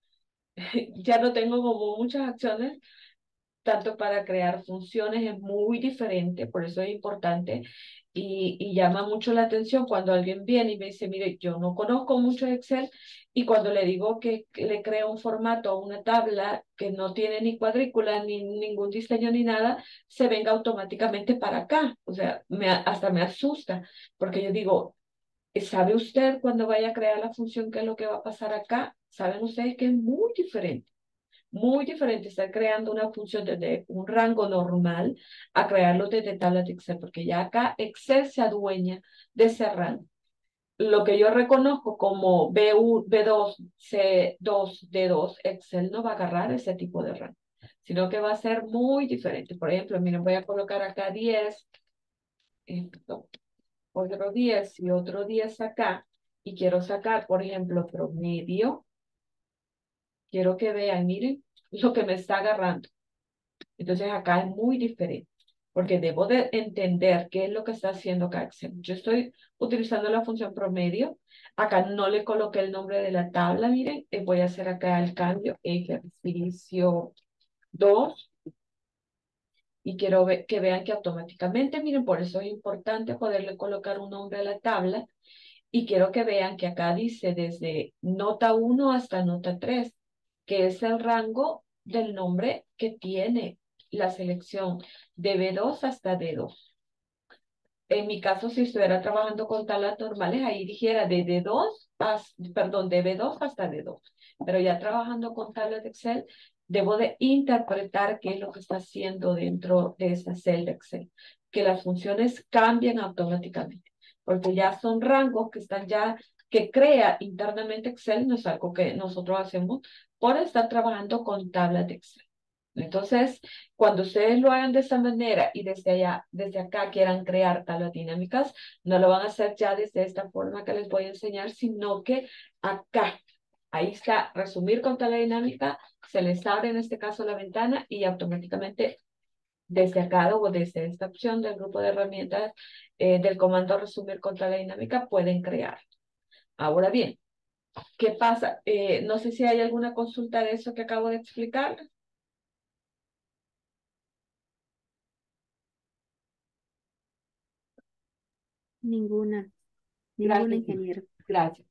Ya no tengo como muchas acciones, tanto para crear funciones es muy diferente, por eso es importante y, y llama mucho la atención cuando alguien viene y me dice, mire, yo no conozco mucho Excel y cuando le digo que, que le creo un formato o una tabla que no tiene ni cuadrícula, ni ningún diseño ni nada, se venga automáticamente para acá. O sea, me, hasta me asusta porque yo digo, ¿sabe usted cuando vaya a crear la función qué es lo que va a pasar acá? Saben ustedes que es muy diferente. Muy diferente estar creando una función desde un rango normal a crearlo desde tablas de Excel, porque ya acá Excel se adueña de ese rango. Lo que yo reconozco como B uno, B dos, C dos, D dos, Excel no va a agarrar ese tipo de rango, sino que va a ser muy diferente. Por ejemplo, miren, voy a colocar acá diez, esto, otro diez y otro diez acá, y quiero sacar, por ejemplo, promedio. Quiero que vean, miren, lo que me está agarrando. Entonces acá es muy diferente, porque debo de entender qué es lo que está haciendo acá Excel. Yo estoy utilizando la función promedio. Acá no le coloqué el nombre de la tabla, miren. eh, Voy a hacer acá el cambio, ejercicio dos. Y quiero ve- que vean que automáticamente, miren, por eso es importante poderle colocar un nombre a la tabla. Y quiero que vean que acá dice desde nota uno hasta nota tres, que es el rango del nombre que tiene la selección de B dos hasta D dos. En mi caso, si estuviera trabajando con tablas normales, ahí dijera de D dos, hasta, perdón, de B dos hasta D dos. Pero ya trabajando con tablas de Excel, debo de interpretar qué es lo que está haciendo dentro de esa celda de Excel. Que las funciones cambien automáticamente, porque ya son rangos que están ya, que crea internamente Excel, no es algo que nosotros hacemos por estar trabajando con tablas de Excel. Entonces, cuando ustedes lo hagan de esa manera y desde allá, desde acá quieran crear tablas dinámicas, no lo van a hacer ya desde esta forma que les voy a enseñar, sino que acá, ahí está, resumir con tabla dinámica, se les abre en este caso la ventana y automáticamente desde acá o desde esta opción del grupo de herramientas eh, del comando resumir con tabla dinámica pueden crear. Ahora bien, ¿qué pasa? Eh, no sé si hay alguna consulta de eso que acabo de explicar. Ninguna, ninguna, Gracias, ingeniero. gracias.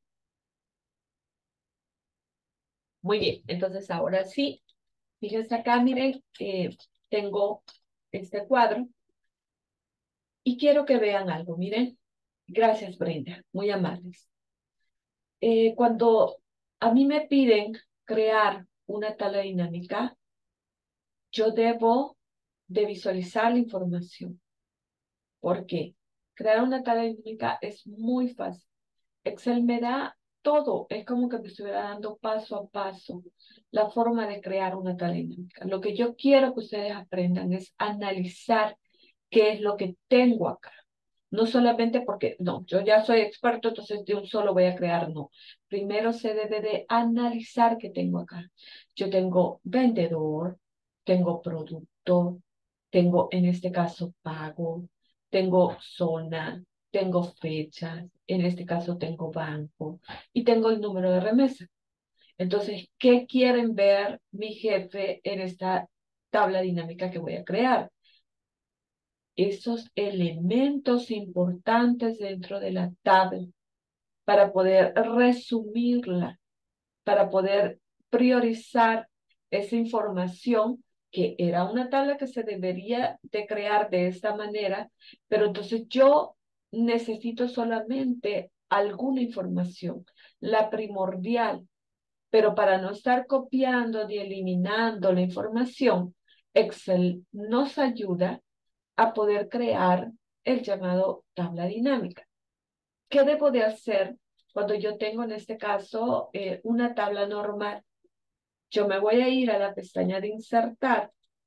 Muy bien, entonces ahora sí, fíjense acá, miren, eh, tengo este cuadro y quiero que vean algo, miren. Gracias, Brenda, muy amables. Eh, cuando a mí me piden crear una tabla dinámica, yo debo de visualizar la información. ¿Por qué? Crear una tabla dinámica es muy fácil. Excel me da todo, es como que me estuviera dando paso a paso la forma de crear una tabla dinámica. Lo que yo quiero que ustedes aprendan es analizar qué es lo que tengo acá. No solamente porque, no, yo ya soy experto, entonces de un solo voy a crear, no. Primero se debe de analizar qué tengo acá. Yo tengo vendedor, tengo producto, tengo en este caso pago, tengo zona, tengo fechas, en este caso tengo banco y tengo el número de remesa. Entonces, ¿qué quieren ver mi jefe en esta tabla dinámica que voy a crear? Esos elementos importantes dentro de la tabla para poder resumirla, para poder priorizar esa información que era una tabla que se debería de crear de esta manera, pero entonces yo necesito solamente alguna información, la primordial, Pero para no estar copiando ni eliminando la información, Excel nos ayuda a poder crear el llamado tabla dinámica. ¿Qué debo de hacer cuando yo tengo en este caso eh, una tabla normal? Yo me voy a ir a la pestaña de insertar.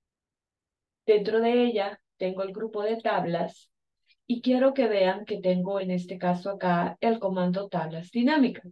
Dentro de ella tengo el grupo de tablas y quiero que vean que tengo en este caso acá el comando tablas dinámicas.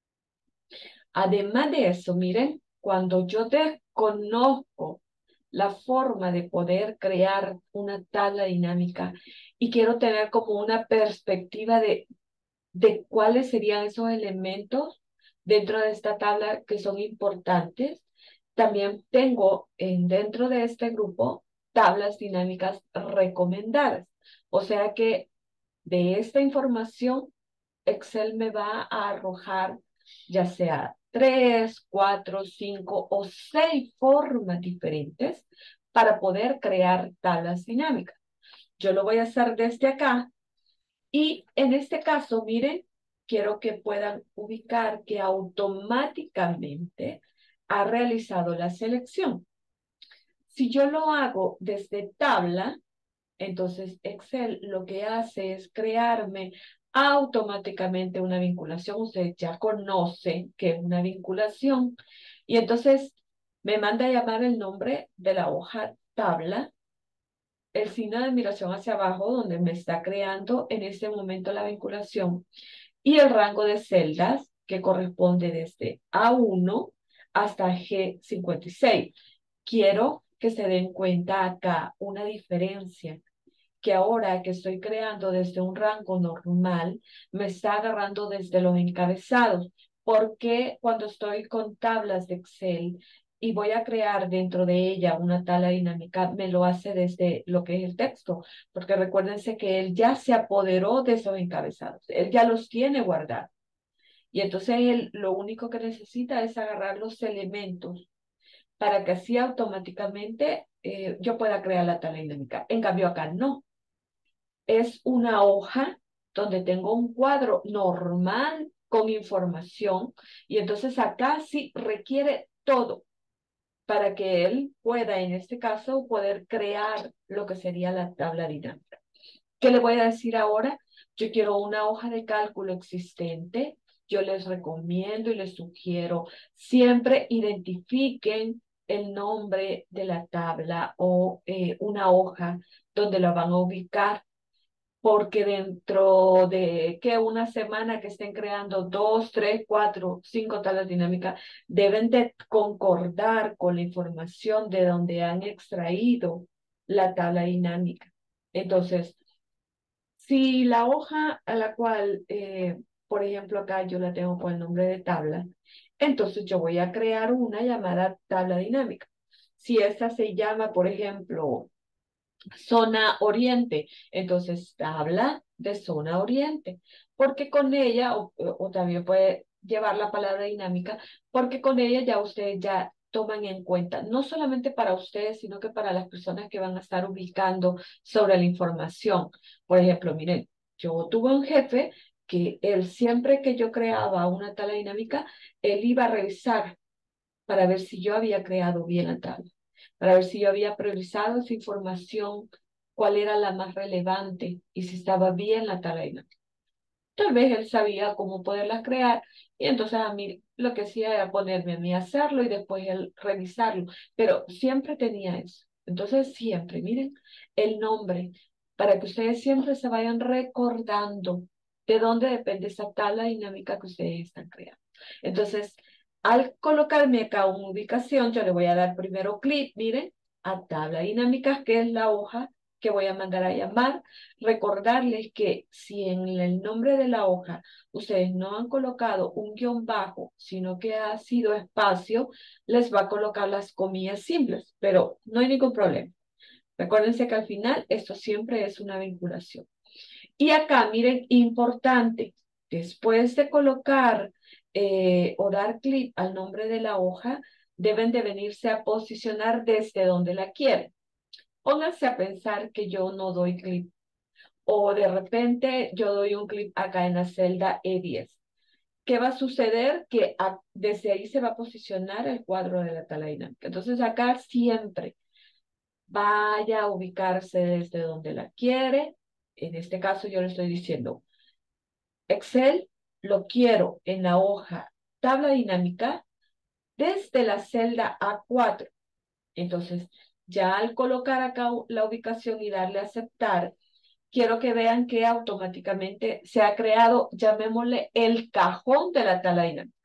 Además de eso, miren, cuando yo desconozco la forma de poder crear una tabla dinámica y quiero tener como una perspectiva de, de cuáles serían esos elementos dentro de esta tabla que son importantes, también tengo en, dentro de este grupo tablas dinámicas recomendadas. O sea que de esta información, Excel me va a arrojar ya sea tres, cuatro, cinco o seis formas diferentes para poder crear tablas dinámicas. Yo lo voy a hacer desde acá y en este caso, miren, quiero que puedan ubicar que automáticamente ha realizado la selección. Si yo lo hago desde tabla, entonces Excel lo que hace es crearme automáticamente una vinculación. Ustedes ya conocen que es una vinculación. Y entonces me manda a llamar el nombre de la hoja tabla, el signo de admiración hacia abajo donde me está creando en este momento la vinculación y el rango de celdas que corresponde desde A uno hasta G cincuenta y seis. Quiero que se den cuenta acá una diferencia, que ahora que estoy creando desde un rango normal, me está agarrando desde los encabezados. Porque cuando estoy con tablas de Excel y voy a crear dentro de ella una tabla dinámica, me lo hace desde lo que es el texto? Porque recuérdense que él ya se apoderó de esos encabezados, él ya los tiene guardados. Y entonces él lo único que necesita es agarrar los elementos para que así automáticamente eh, yo pueda crear la tabla dinámica. En cambio acá no. Es una hoja donde tengo un cuadro normal con información y entonces acá sí requiere todo para que él pueda, en este caso, poder crear lo que sería la tabla dinámica. ¿Qué le voy a decir ahora? Yo quiero una hoja de cálculo existente. Yo les recomiendo y les sugiero siempre identifiquen el nombre de la tabla o eh, una hoja donde la van a ubicar, porque dentro de que una semana que estén creando dos, tres, cuatro, cinco tablas dinámicas, deben de concordar con la información de donde han extraído la tabla dinámica. Entonces, si la hoja a la cual, eh, por ejemplo, acá yo la tengo con el nombre de tabla, entonces yo voy a crear una llamada tabla dinámica. Si esta se llama, por ejemplo, zona oriente, entonces habla de zona oriente, porque con ella, o, o también puede llevar la palabra dinámica, porque con ella ya ustedes ya toman en cuenta, no solamente para ustedes, sino que para las personas que van a estar ubicando sobre la información. Por ejemplo, miren, yo tuve un jefe que él siempre que yo creaba una tabla dinámica, él iba a revisar para ver si yo había creado bien la tabla, para ver si yo había priorizado esa información, cuál era la más relevante y si estaba bien la tabla dinámica. Tal vez él sabía cómo poderlas crear y entonces a mí lo que hacía era ponerme a mí a hacerlo y después él revisarlo, pero siempre tenía eso. Entonces siempre, miren, el nombre, para que ustedes siempre se vayan recordando de dónde depende esa tabla dinámica que ustedes están creando. Entonces, al colocarme acá una ubicación, yo le voy a dar primero clic, miren, a tabla dinámica, que es la hoja que voy a mandar a llamar. Recordarles que si en el nombre de la hoja ustedes no han colocado un guión bajo, sino que ha sido espacio, les va a colocar las comillas simples, pero no hay ningún problema. Recuérdense que al final esto siempre es una vinculación. Y acá, miren, importante, después de colocar eh, o dar clic al nombre de la hoja, deben de venirse a posicionar desde donde la quieren. Pónganse a pensar que yo no doy clic o de repente yo doy un clic acá en la celda E diez. ¿qué va a suceder? Que a, desde ahí se va a posicionar el cuadro de la tabla dinámica. Entonces acá siempre vaya a ubicarse desde donde la quiere. En este caso yo le estoy diciendo, Excel lo quiero en la hoja tabla dinámica desde la celda A cuatro. Entonces, ya al colocar acá la ubicación y darle a aceptar, quiero que vean que automáticamente se ha creado, llamémosle, el cajón de la tabla dinámica.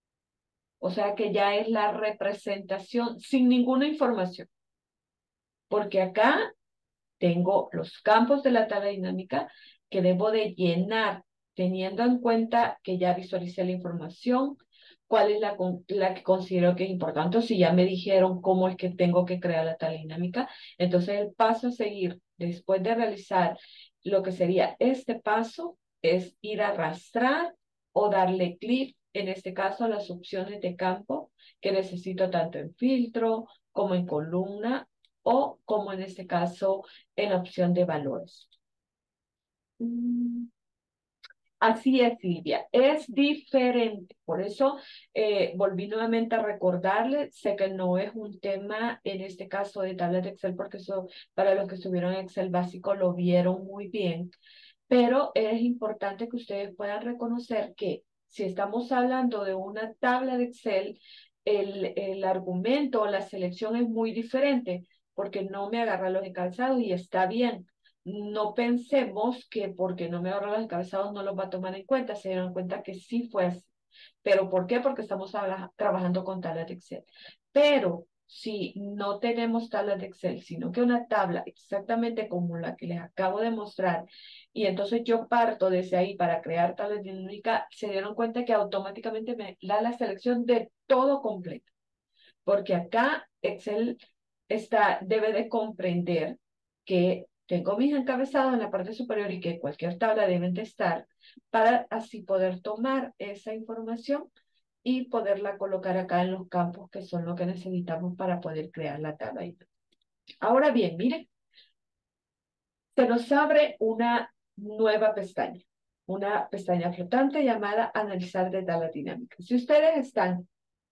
O sea que ya es la representación sin ninguna información. Porque acá tengo los campos de la tabla dinámica que debo de llenar, teniendo en cuenta que ya visualicé la información, cuál es la, la que considero que es importante, o si ya me dijeron cómo es que tengo que crear la tabla dinámica. Entonces el paso a seguir después de realizar lo que sería este paso es ir a arrastrar o darle clic, en este caso, a las opciones de campo que necesito tanto en filtro como en columna o como en este caso en la opción de valores. Mm, Así es, Silvia, es diferente. Por eso eh, volví nuevamente a recordarle, sé que no es un tema en este caso de tablas de Excel, porque eso para los que estuvieron en Excel básico lo vieron muy bien, pero es importante que ustedes puedan reconocer que si estamos hablando de una tabla de Excel, el, el argumento o la selección es muy diferente, porque no me agarra los encabezados y está bien. No pensemos que porque no me agarra los encabezados no los va a tomar en cuenta, se dieron cuenta que sí fue así. ¿Pero por qué? Porque estamos habla- trabajando con tablas de Excel. Pero si no tenemos tablas de Excel, sino que una tabla exactamente como la que les acabo de mostrar, y entonces yo parto desde ahí para crear tablas dinámicas, se dieron cuenta que automáticamente me da la selección de todo completo. Porque acá Excel está, debe de comprender que tengo mis encabezados en la parte superior y que cualquier tabla deben de estar para así poder tomar esa información y poderla colocar acá en los campos que son lo que necesitamos para poder crear la tabla. Ahora bien, miren, se nos abre una nueva pestaña, una pestaña flotante llamada Analizar de tabla dinámica. Si ustedes están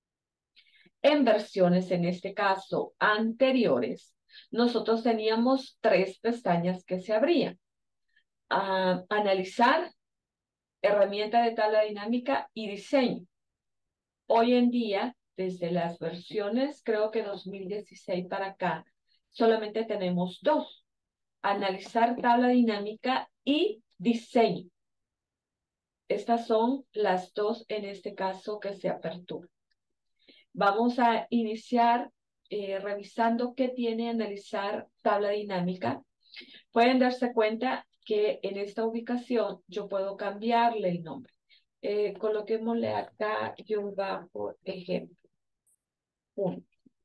en versiones, en este caso, anteriores, nosotros teníamos tres pestañas que se abrían. Ah, analizar, herramienta de tabla dinámica y diseño. Hoy en día, desde las versiones, creo que dos mil dieciséis para acá, solamente tenemos dos. Analizar tabla dinámica y diseño. Estas son las dos en este caso que se aperturan. Vamos a iniciar eh, revisando qué tiene analizar tabla dinámica. Pueden darse cuenta que en esta ubicación yo puedo cambiarle el nombre. Eh, coloquémosle acá yoga, por ejemplo. Uno.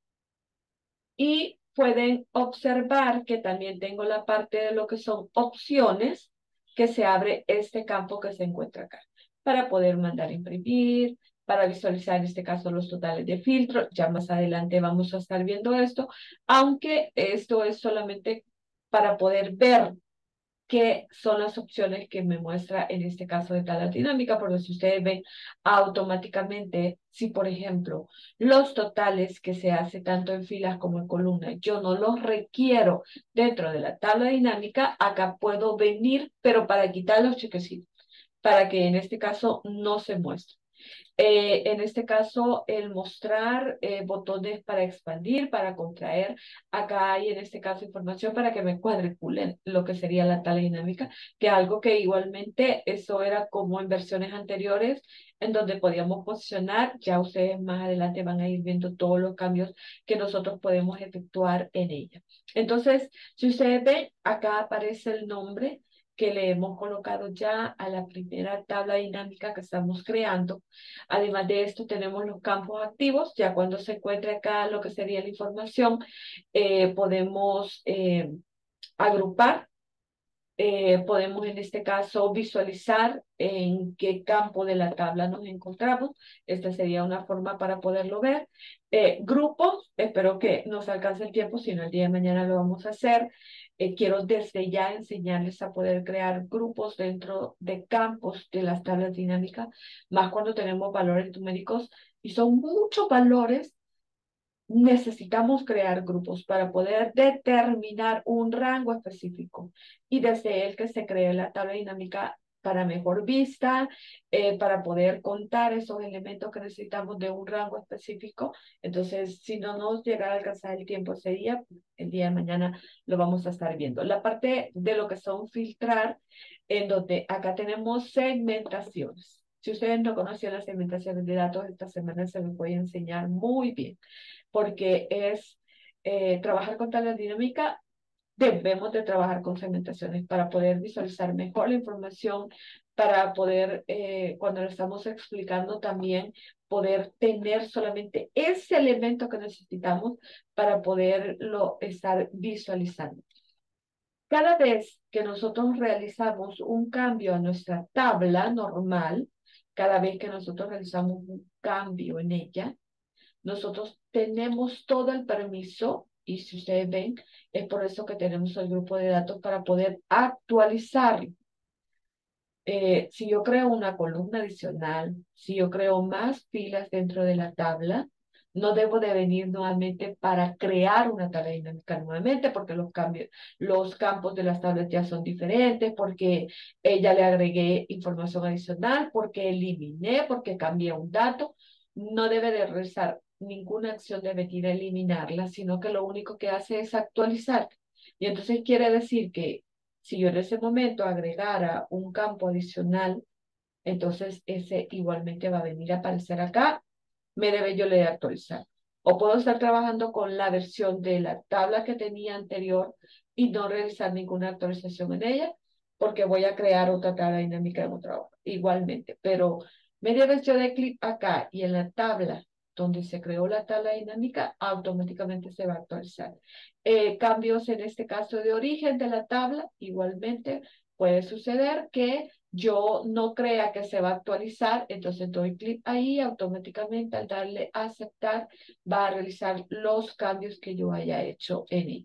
Y pueden observar que también tengo la parte de lo que son opciones, que se abre este campo que se encuentra acá, para poder mandar a imprimir, para visualizar en este caso los totales de filtro. Ya más adelante vamos a estar viendo esto, aunque esto es solamente para poder ver qué son las opciones que me muestra en este caso de tabla dinámica, porque si ustedes ven automáticamente, si por ejemplo los totales que se hace tanto en filas como en columnas, yo no los requiero dentro de la tabla dinámica, acá puedo venir, pero para quitar los chequecitos, para que en este caso no se muestre. Eh, en este caso, el mostrar eh, botones para expandir, para contraer. Acá hay en este caso información para que me cuadriculen lo que sería la tabla dinámica, que algo que igualmente eso era como en versiones anteriores, en donde podíamos posicionar. Ya ustedes más adelante van a ir viendo todos los cambios que nosotros podemos efectuar en ella. Entonces, si ustedes ven, acá aparece el nombre que le hemos colocado ya a la primera tabla dinámica que estamos creando. Además de esto, tenemos los campos activos. Ya cuando se encuentre acá lo que sería la información, eh, podemos eh, agrupar Eh, podemos en este caso visualizar en qué campo de la tabla nos encontramos. Esta sería una forma para poderlo ver. Eh, grupos, espero que nos alcance el tiempo, si no el día de mañana lo vamos a hacer. Eh, quiero desde ya enseñarles a poder crear grupos dentro de campos de las tablas dinámicas, más cuando tenemos valores numéricos y son muchos valores. Necesitamos crear grupos para poder determinar un rango específico y desde el que se cree la tabla dinámica para mejor vista, eh, para poder contar esos elementos que necesitamos de un rango específico. Entonces, si no nos llega a alcanzar el tiempo ese día, el día de mañana lo vamos a estar viendo. La parte de lo que son filtrar, en donde acá tenemos segmentaciones. Si ustedes no conocían las segmentaciones de datos, esta semana se les voy a enseñar muy bien porque es eh, trabajar con tabla dinámica, debemos de trabajar con segmentaciones para poder visualizar mejor la información, para poder, eh, cuando lo estamos explicando también, poder tener solamente ese elemento que necesitamos para poderlo estar visualizando. Cada vez que nosotros realizamos un cambio a nuestra tabla normal, cada vez que nosotros realizamos un cambio en ella, nosotros tenemos todo el permiso, y si ustedes ven, es por eso que tenemos el grupo de datos para poder actualizar. Eh, si yo creo una columna adicional, si yo creo más filas dentro de la tabla, no debo de venir nuevamente para crear una tabla dinámica nuevamente, porque los cambios, los campos de las tablas ya son diferentes, porque eh, ya le agregué información adicional, porque eliminé, porque cambié un dato. No debe de realizar ninguna acción de venir a eliminarla, sino que lo único que hace es actualizar. Y entonces quiere decir que si yo en ese momento agregara un campo adicional, entonces ese igualmente va a venir a aparecer acá, me debe yo leer actualizar. O puedo estar trabajando con la versión de la tabla que tenía anterior y no realizar ninguna actualización en ella, porque voy a crear otra tabla dinámica en otra hoja, igualmente. Pero media vez yo de clic acá y en la tabla donde se creó la tabla dinámica, automáticamente se va a actualizar. Eh, cambios en este caso de origen de la tabla, igualmente puede suceder que yo no crea que se va a actualizar, entonces doy clic ahí, automáticamente al darle a aceptar va a realizar los cambios que yo haya hecho en ella.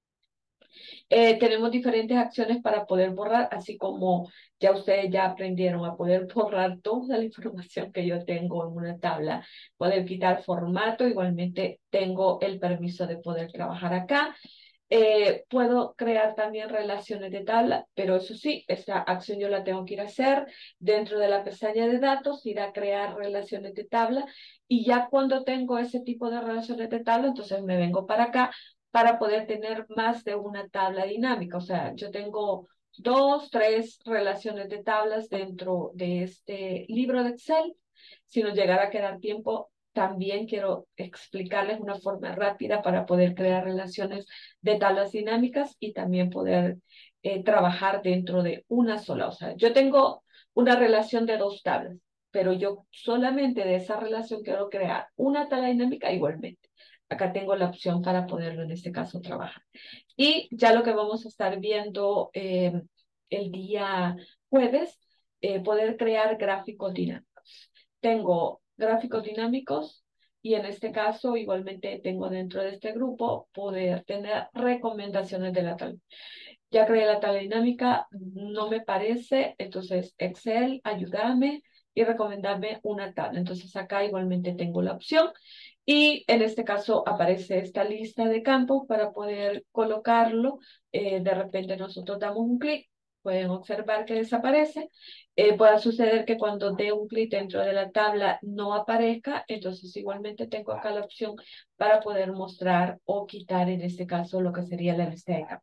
Eh, tenemos diferentes acciones para poder borrar, así como ya ustedes ya aprendieron a poder borrar toda la información que yo tengo en una tabla, poder quitar formato, igualmente tengo el permiso de poder trabajar acá. Eh, puedo crear también relaciones de tabla, pero eso sí, esta acción yo la tengo que ir a hacer dentro de la pestaña de datos, ir a crear relaciones de tabla y ya cuando tengo ese tipo de relaciones de tabla, entonces me vengo para acá para poder tener más de una tabla dinámica. O sea, yo tengo dos, tres relaciones de tablas dentro de este libro de Excel. Si nos llegara a quedar tiempo, también quiero explicarles una forma rápida para poder crear relaciones de tablas dinámicas y también poder eh, trabajar dentro de una sola. O sea, yo tengo una relación de dos tablas, pero yo solamente de esa relación quiero crear una tabla dinámica igualmente. Acá tengo la opción para poderlo en este caso trabajar. Y ya lo que vamos a estar viendo eh, el día jueves, eh, poder crear gráficos dinámicos. Tengo gráficos dinámicos y en este caso igualmente tengo dentro de este grupo poder tener recomendaciones de la tabla. Ya creé la tabla dinámica, no me parece, entonces Excel, ayúdame y recomendarme una tabla. Entonces acá igualmente tengo la opción y en este caso aparece esta lista de campos para poder colocarlo. Eh, de repente nosotros damos un clic, pueden observar que desaparece. Eh, puede suceder que cuando dé un clic dentro de la tabla no aparezca, entonces igualmente tengo acá la opción para poder mostrar o quitar en este caso lo que sería la lista de campos.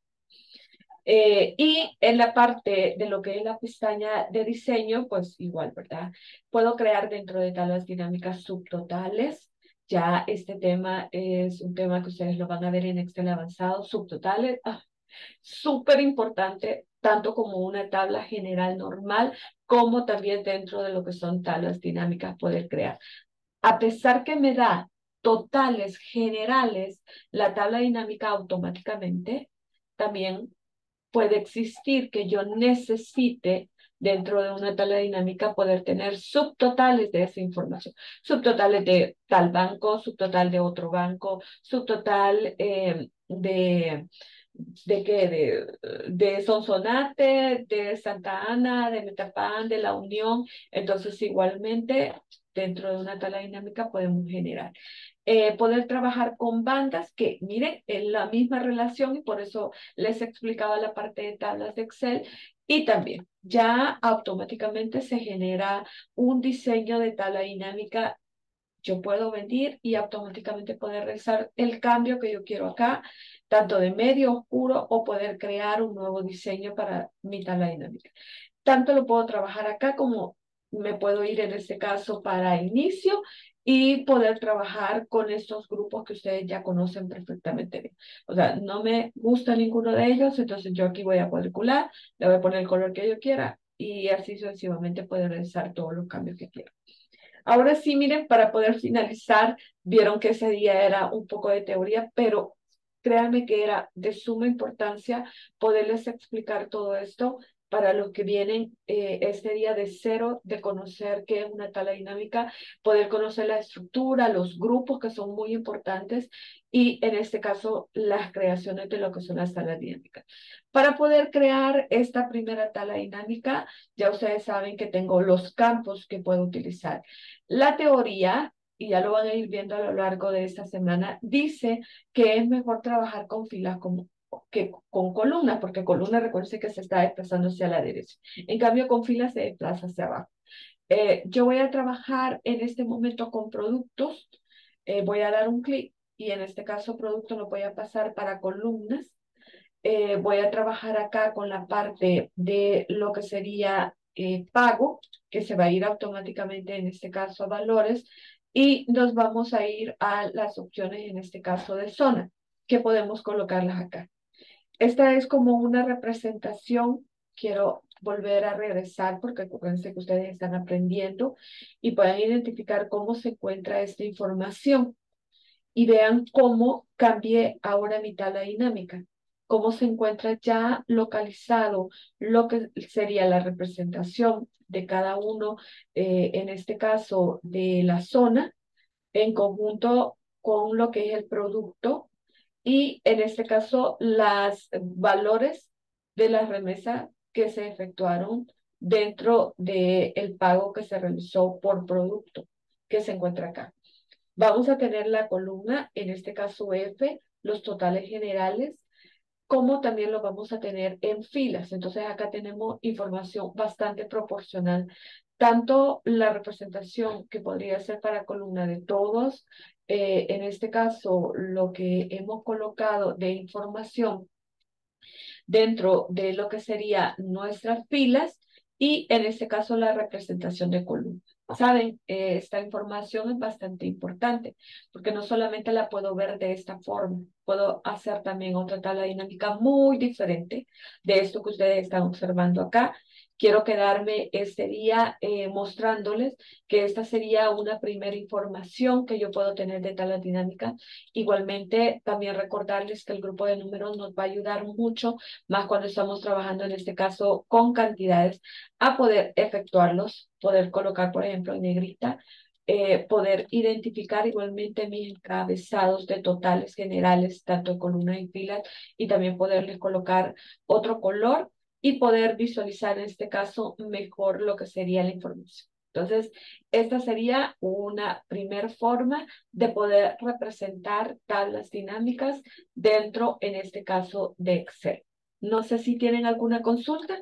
Eh, y en la parte de lo que es la pestaña de diseño, pues igual, ¿verdad? Puedo crear dentro de tablas dinámicas subtotales. Ya este tema es un tema que ustedes lo van a ver en Excel avanzado. Subtotales, ah, súper importante, tanto como una tabla general normal, como también dentro de lo que son tablas dinámicas poder crear. A pesar que me da totales generales la tabla dinámica automáticamente, también puede existir que yo necesite dentro de una tabla dinámica poder tener subtotales de esa información. Subtotales de tal banco, subtotal de otro banco, subtotal eh, de, de qué, de, de Sonsonate, de Santa Ana, de Metapan, de La Unión. Entonces, igualmente, dentro de una tabla dinámica podemos generar. Eh, poder trabajar con bandas que, miren, es la misma relación y por eso les explicaba la parte de tablas de Excel. Y también ya automáticamente se genera un diseño de tabla dinámica. Yo puedo venir y automáticamente poder realizar el cambio que yo quiero acá, tanto de medio oscuro o poder crear un nuevo diseño para mi tabla dinámica. Tanto lo puedo trabajar acá como me puedo ir en este caso para inicio y poder trabajar con estos grupos que ustedes ya conocen perfectamente bien. O sea, no me gusta ninguno de ellos, entonces yo aquí voy a cuadricular, le voy a poner el color que yo quiera y así sucesivamente puedo realizar todos los cambios que quiera. Ahora sí, miren, para poder finalizar, vieron que ese día era un poco de teoría, pero créanme que era de suma importancia poderles explicar todo esto para los que vienen eh, este día de cero, de conocer qué es una tabla dinámica, poder conocer la estructura, los grupos que son muy importantes y en este caso las creaciones de lo que son las tablas dinámicas. Para poder crear esta primera tabla dinámica, ya ustedes saben que tengo los campos que puedo utilizar. La teoría, y ya lo van a ir viendo a lo largo de esta semana, dice que es mejor trabajar con filas como, que con columnas, porque columna recuerden que se está desplazando hacia la derecha. En cambio, con filas se desplaza hacia abajo. Eh, yo voy a trabajar en este momento con productos. Eh, voy a dar un clic y en este caso producto lo voy a pasar para columnas. Eh, voy a trabajar acá con la parte de lo que sería eh, pago, que se va a ir automáticamente en este caso a valores, y nos vamos a ir a las opciones, en este caso de zona, que podemos colocarlas acá. Esta es como una representación. Quiero volver a regresar porque acuérdense que ustedes están aprendiendo y pueden identificar cómo se encuentra esta información y vean cómo cambié ahora mi tabla dinámica, cómo se encuentra ya localizado lo que sería la representación de cada uno, eh, en este caso de la zona, en conjunto con lo que es el producto y en este caso los valores de la remesa que se efectuaron dentro del pago que se realizó por producto que se encuentra acá. Vamos a tener la columna, en este caso F, los totales generales, como también lo vamos a tener en filas. Entonces acá tenemos información bastante proporcional. Tanto la representación que podría ser para columna de todos, eh, en este caso lo que hemos colocado de información dentro de lo que sería nuestras filas y en este caso la representación de columna. Saben, eh, esta información es bastante importante porque no solamente la puedo ver de esta forma, puedo hacer también otra tabla dinámica muy diferente de esto que ustedes están observando acá. Quiero quedarme este día eh, mostrándoles que esta sería una primera información que yo puedo tener de tabla dinámica. Igualmente, también recordarles que el grupo de números nos va a ayudar mucho, más cuando estamos trabajando en este caso con cantidades, a poder efectuarlos, poder colocar, por ejemplo, en negrita, eh, poder identificar igualmente mis encabezados de totales generales, tanto en columnas y filas, y también poderles colocar otro color y poder visualizar en este caso mejor lo que sería la información. Entonces, esta sería una primera forma de poder representar tablas dinámicas dentro, en este caso, de Excel. No sé si tienen alguna consulta.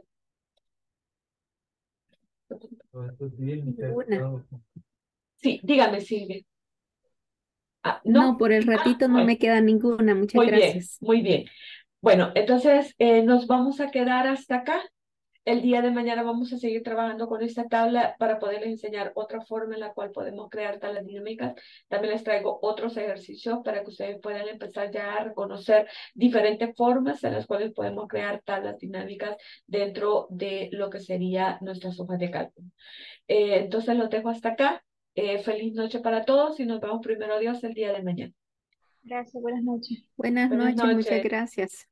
Ninguna. Sí, dígame, Silvia. Ah, No, ¿no? por el Ah, ratito no bueno, me queda ninguna. Muchas muy bien, gracias. muy bien. Bueno, entonces eh, nos vamos a quedar hasta acá. El día de mañana vamos a seguir trabajando con esta tabla para poderles enseñar otra forma en la cual podemos crear tablas dinámicas. También les traigo otros ejercicios para que ustedes puedan empezar ya a reconocer diferentes formas en las cuales podemos crear tablas dinámicas dentro de lo que sería nuestras hojas de cálculo. Eh, entonces los dejo hasta acá. Eh, feliz noche para todos y nos vemos primero Dios el día de mañana. Gracias, buenas noches. Buenas Feliz noches, muchas noche. gracias.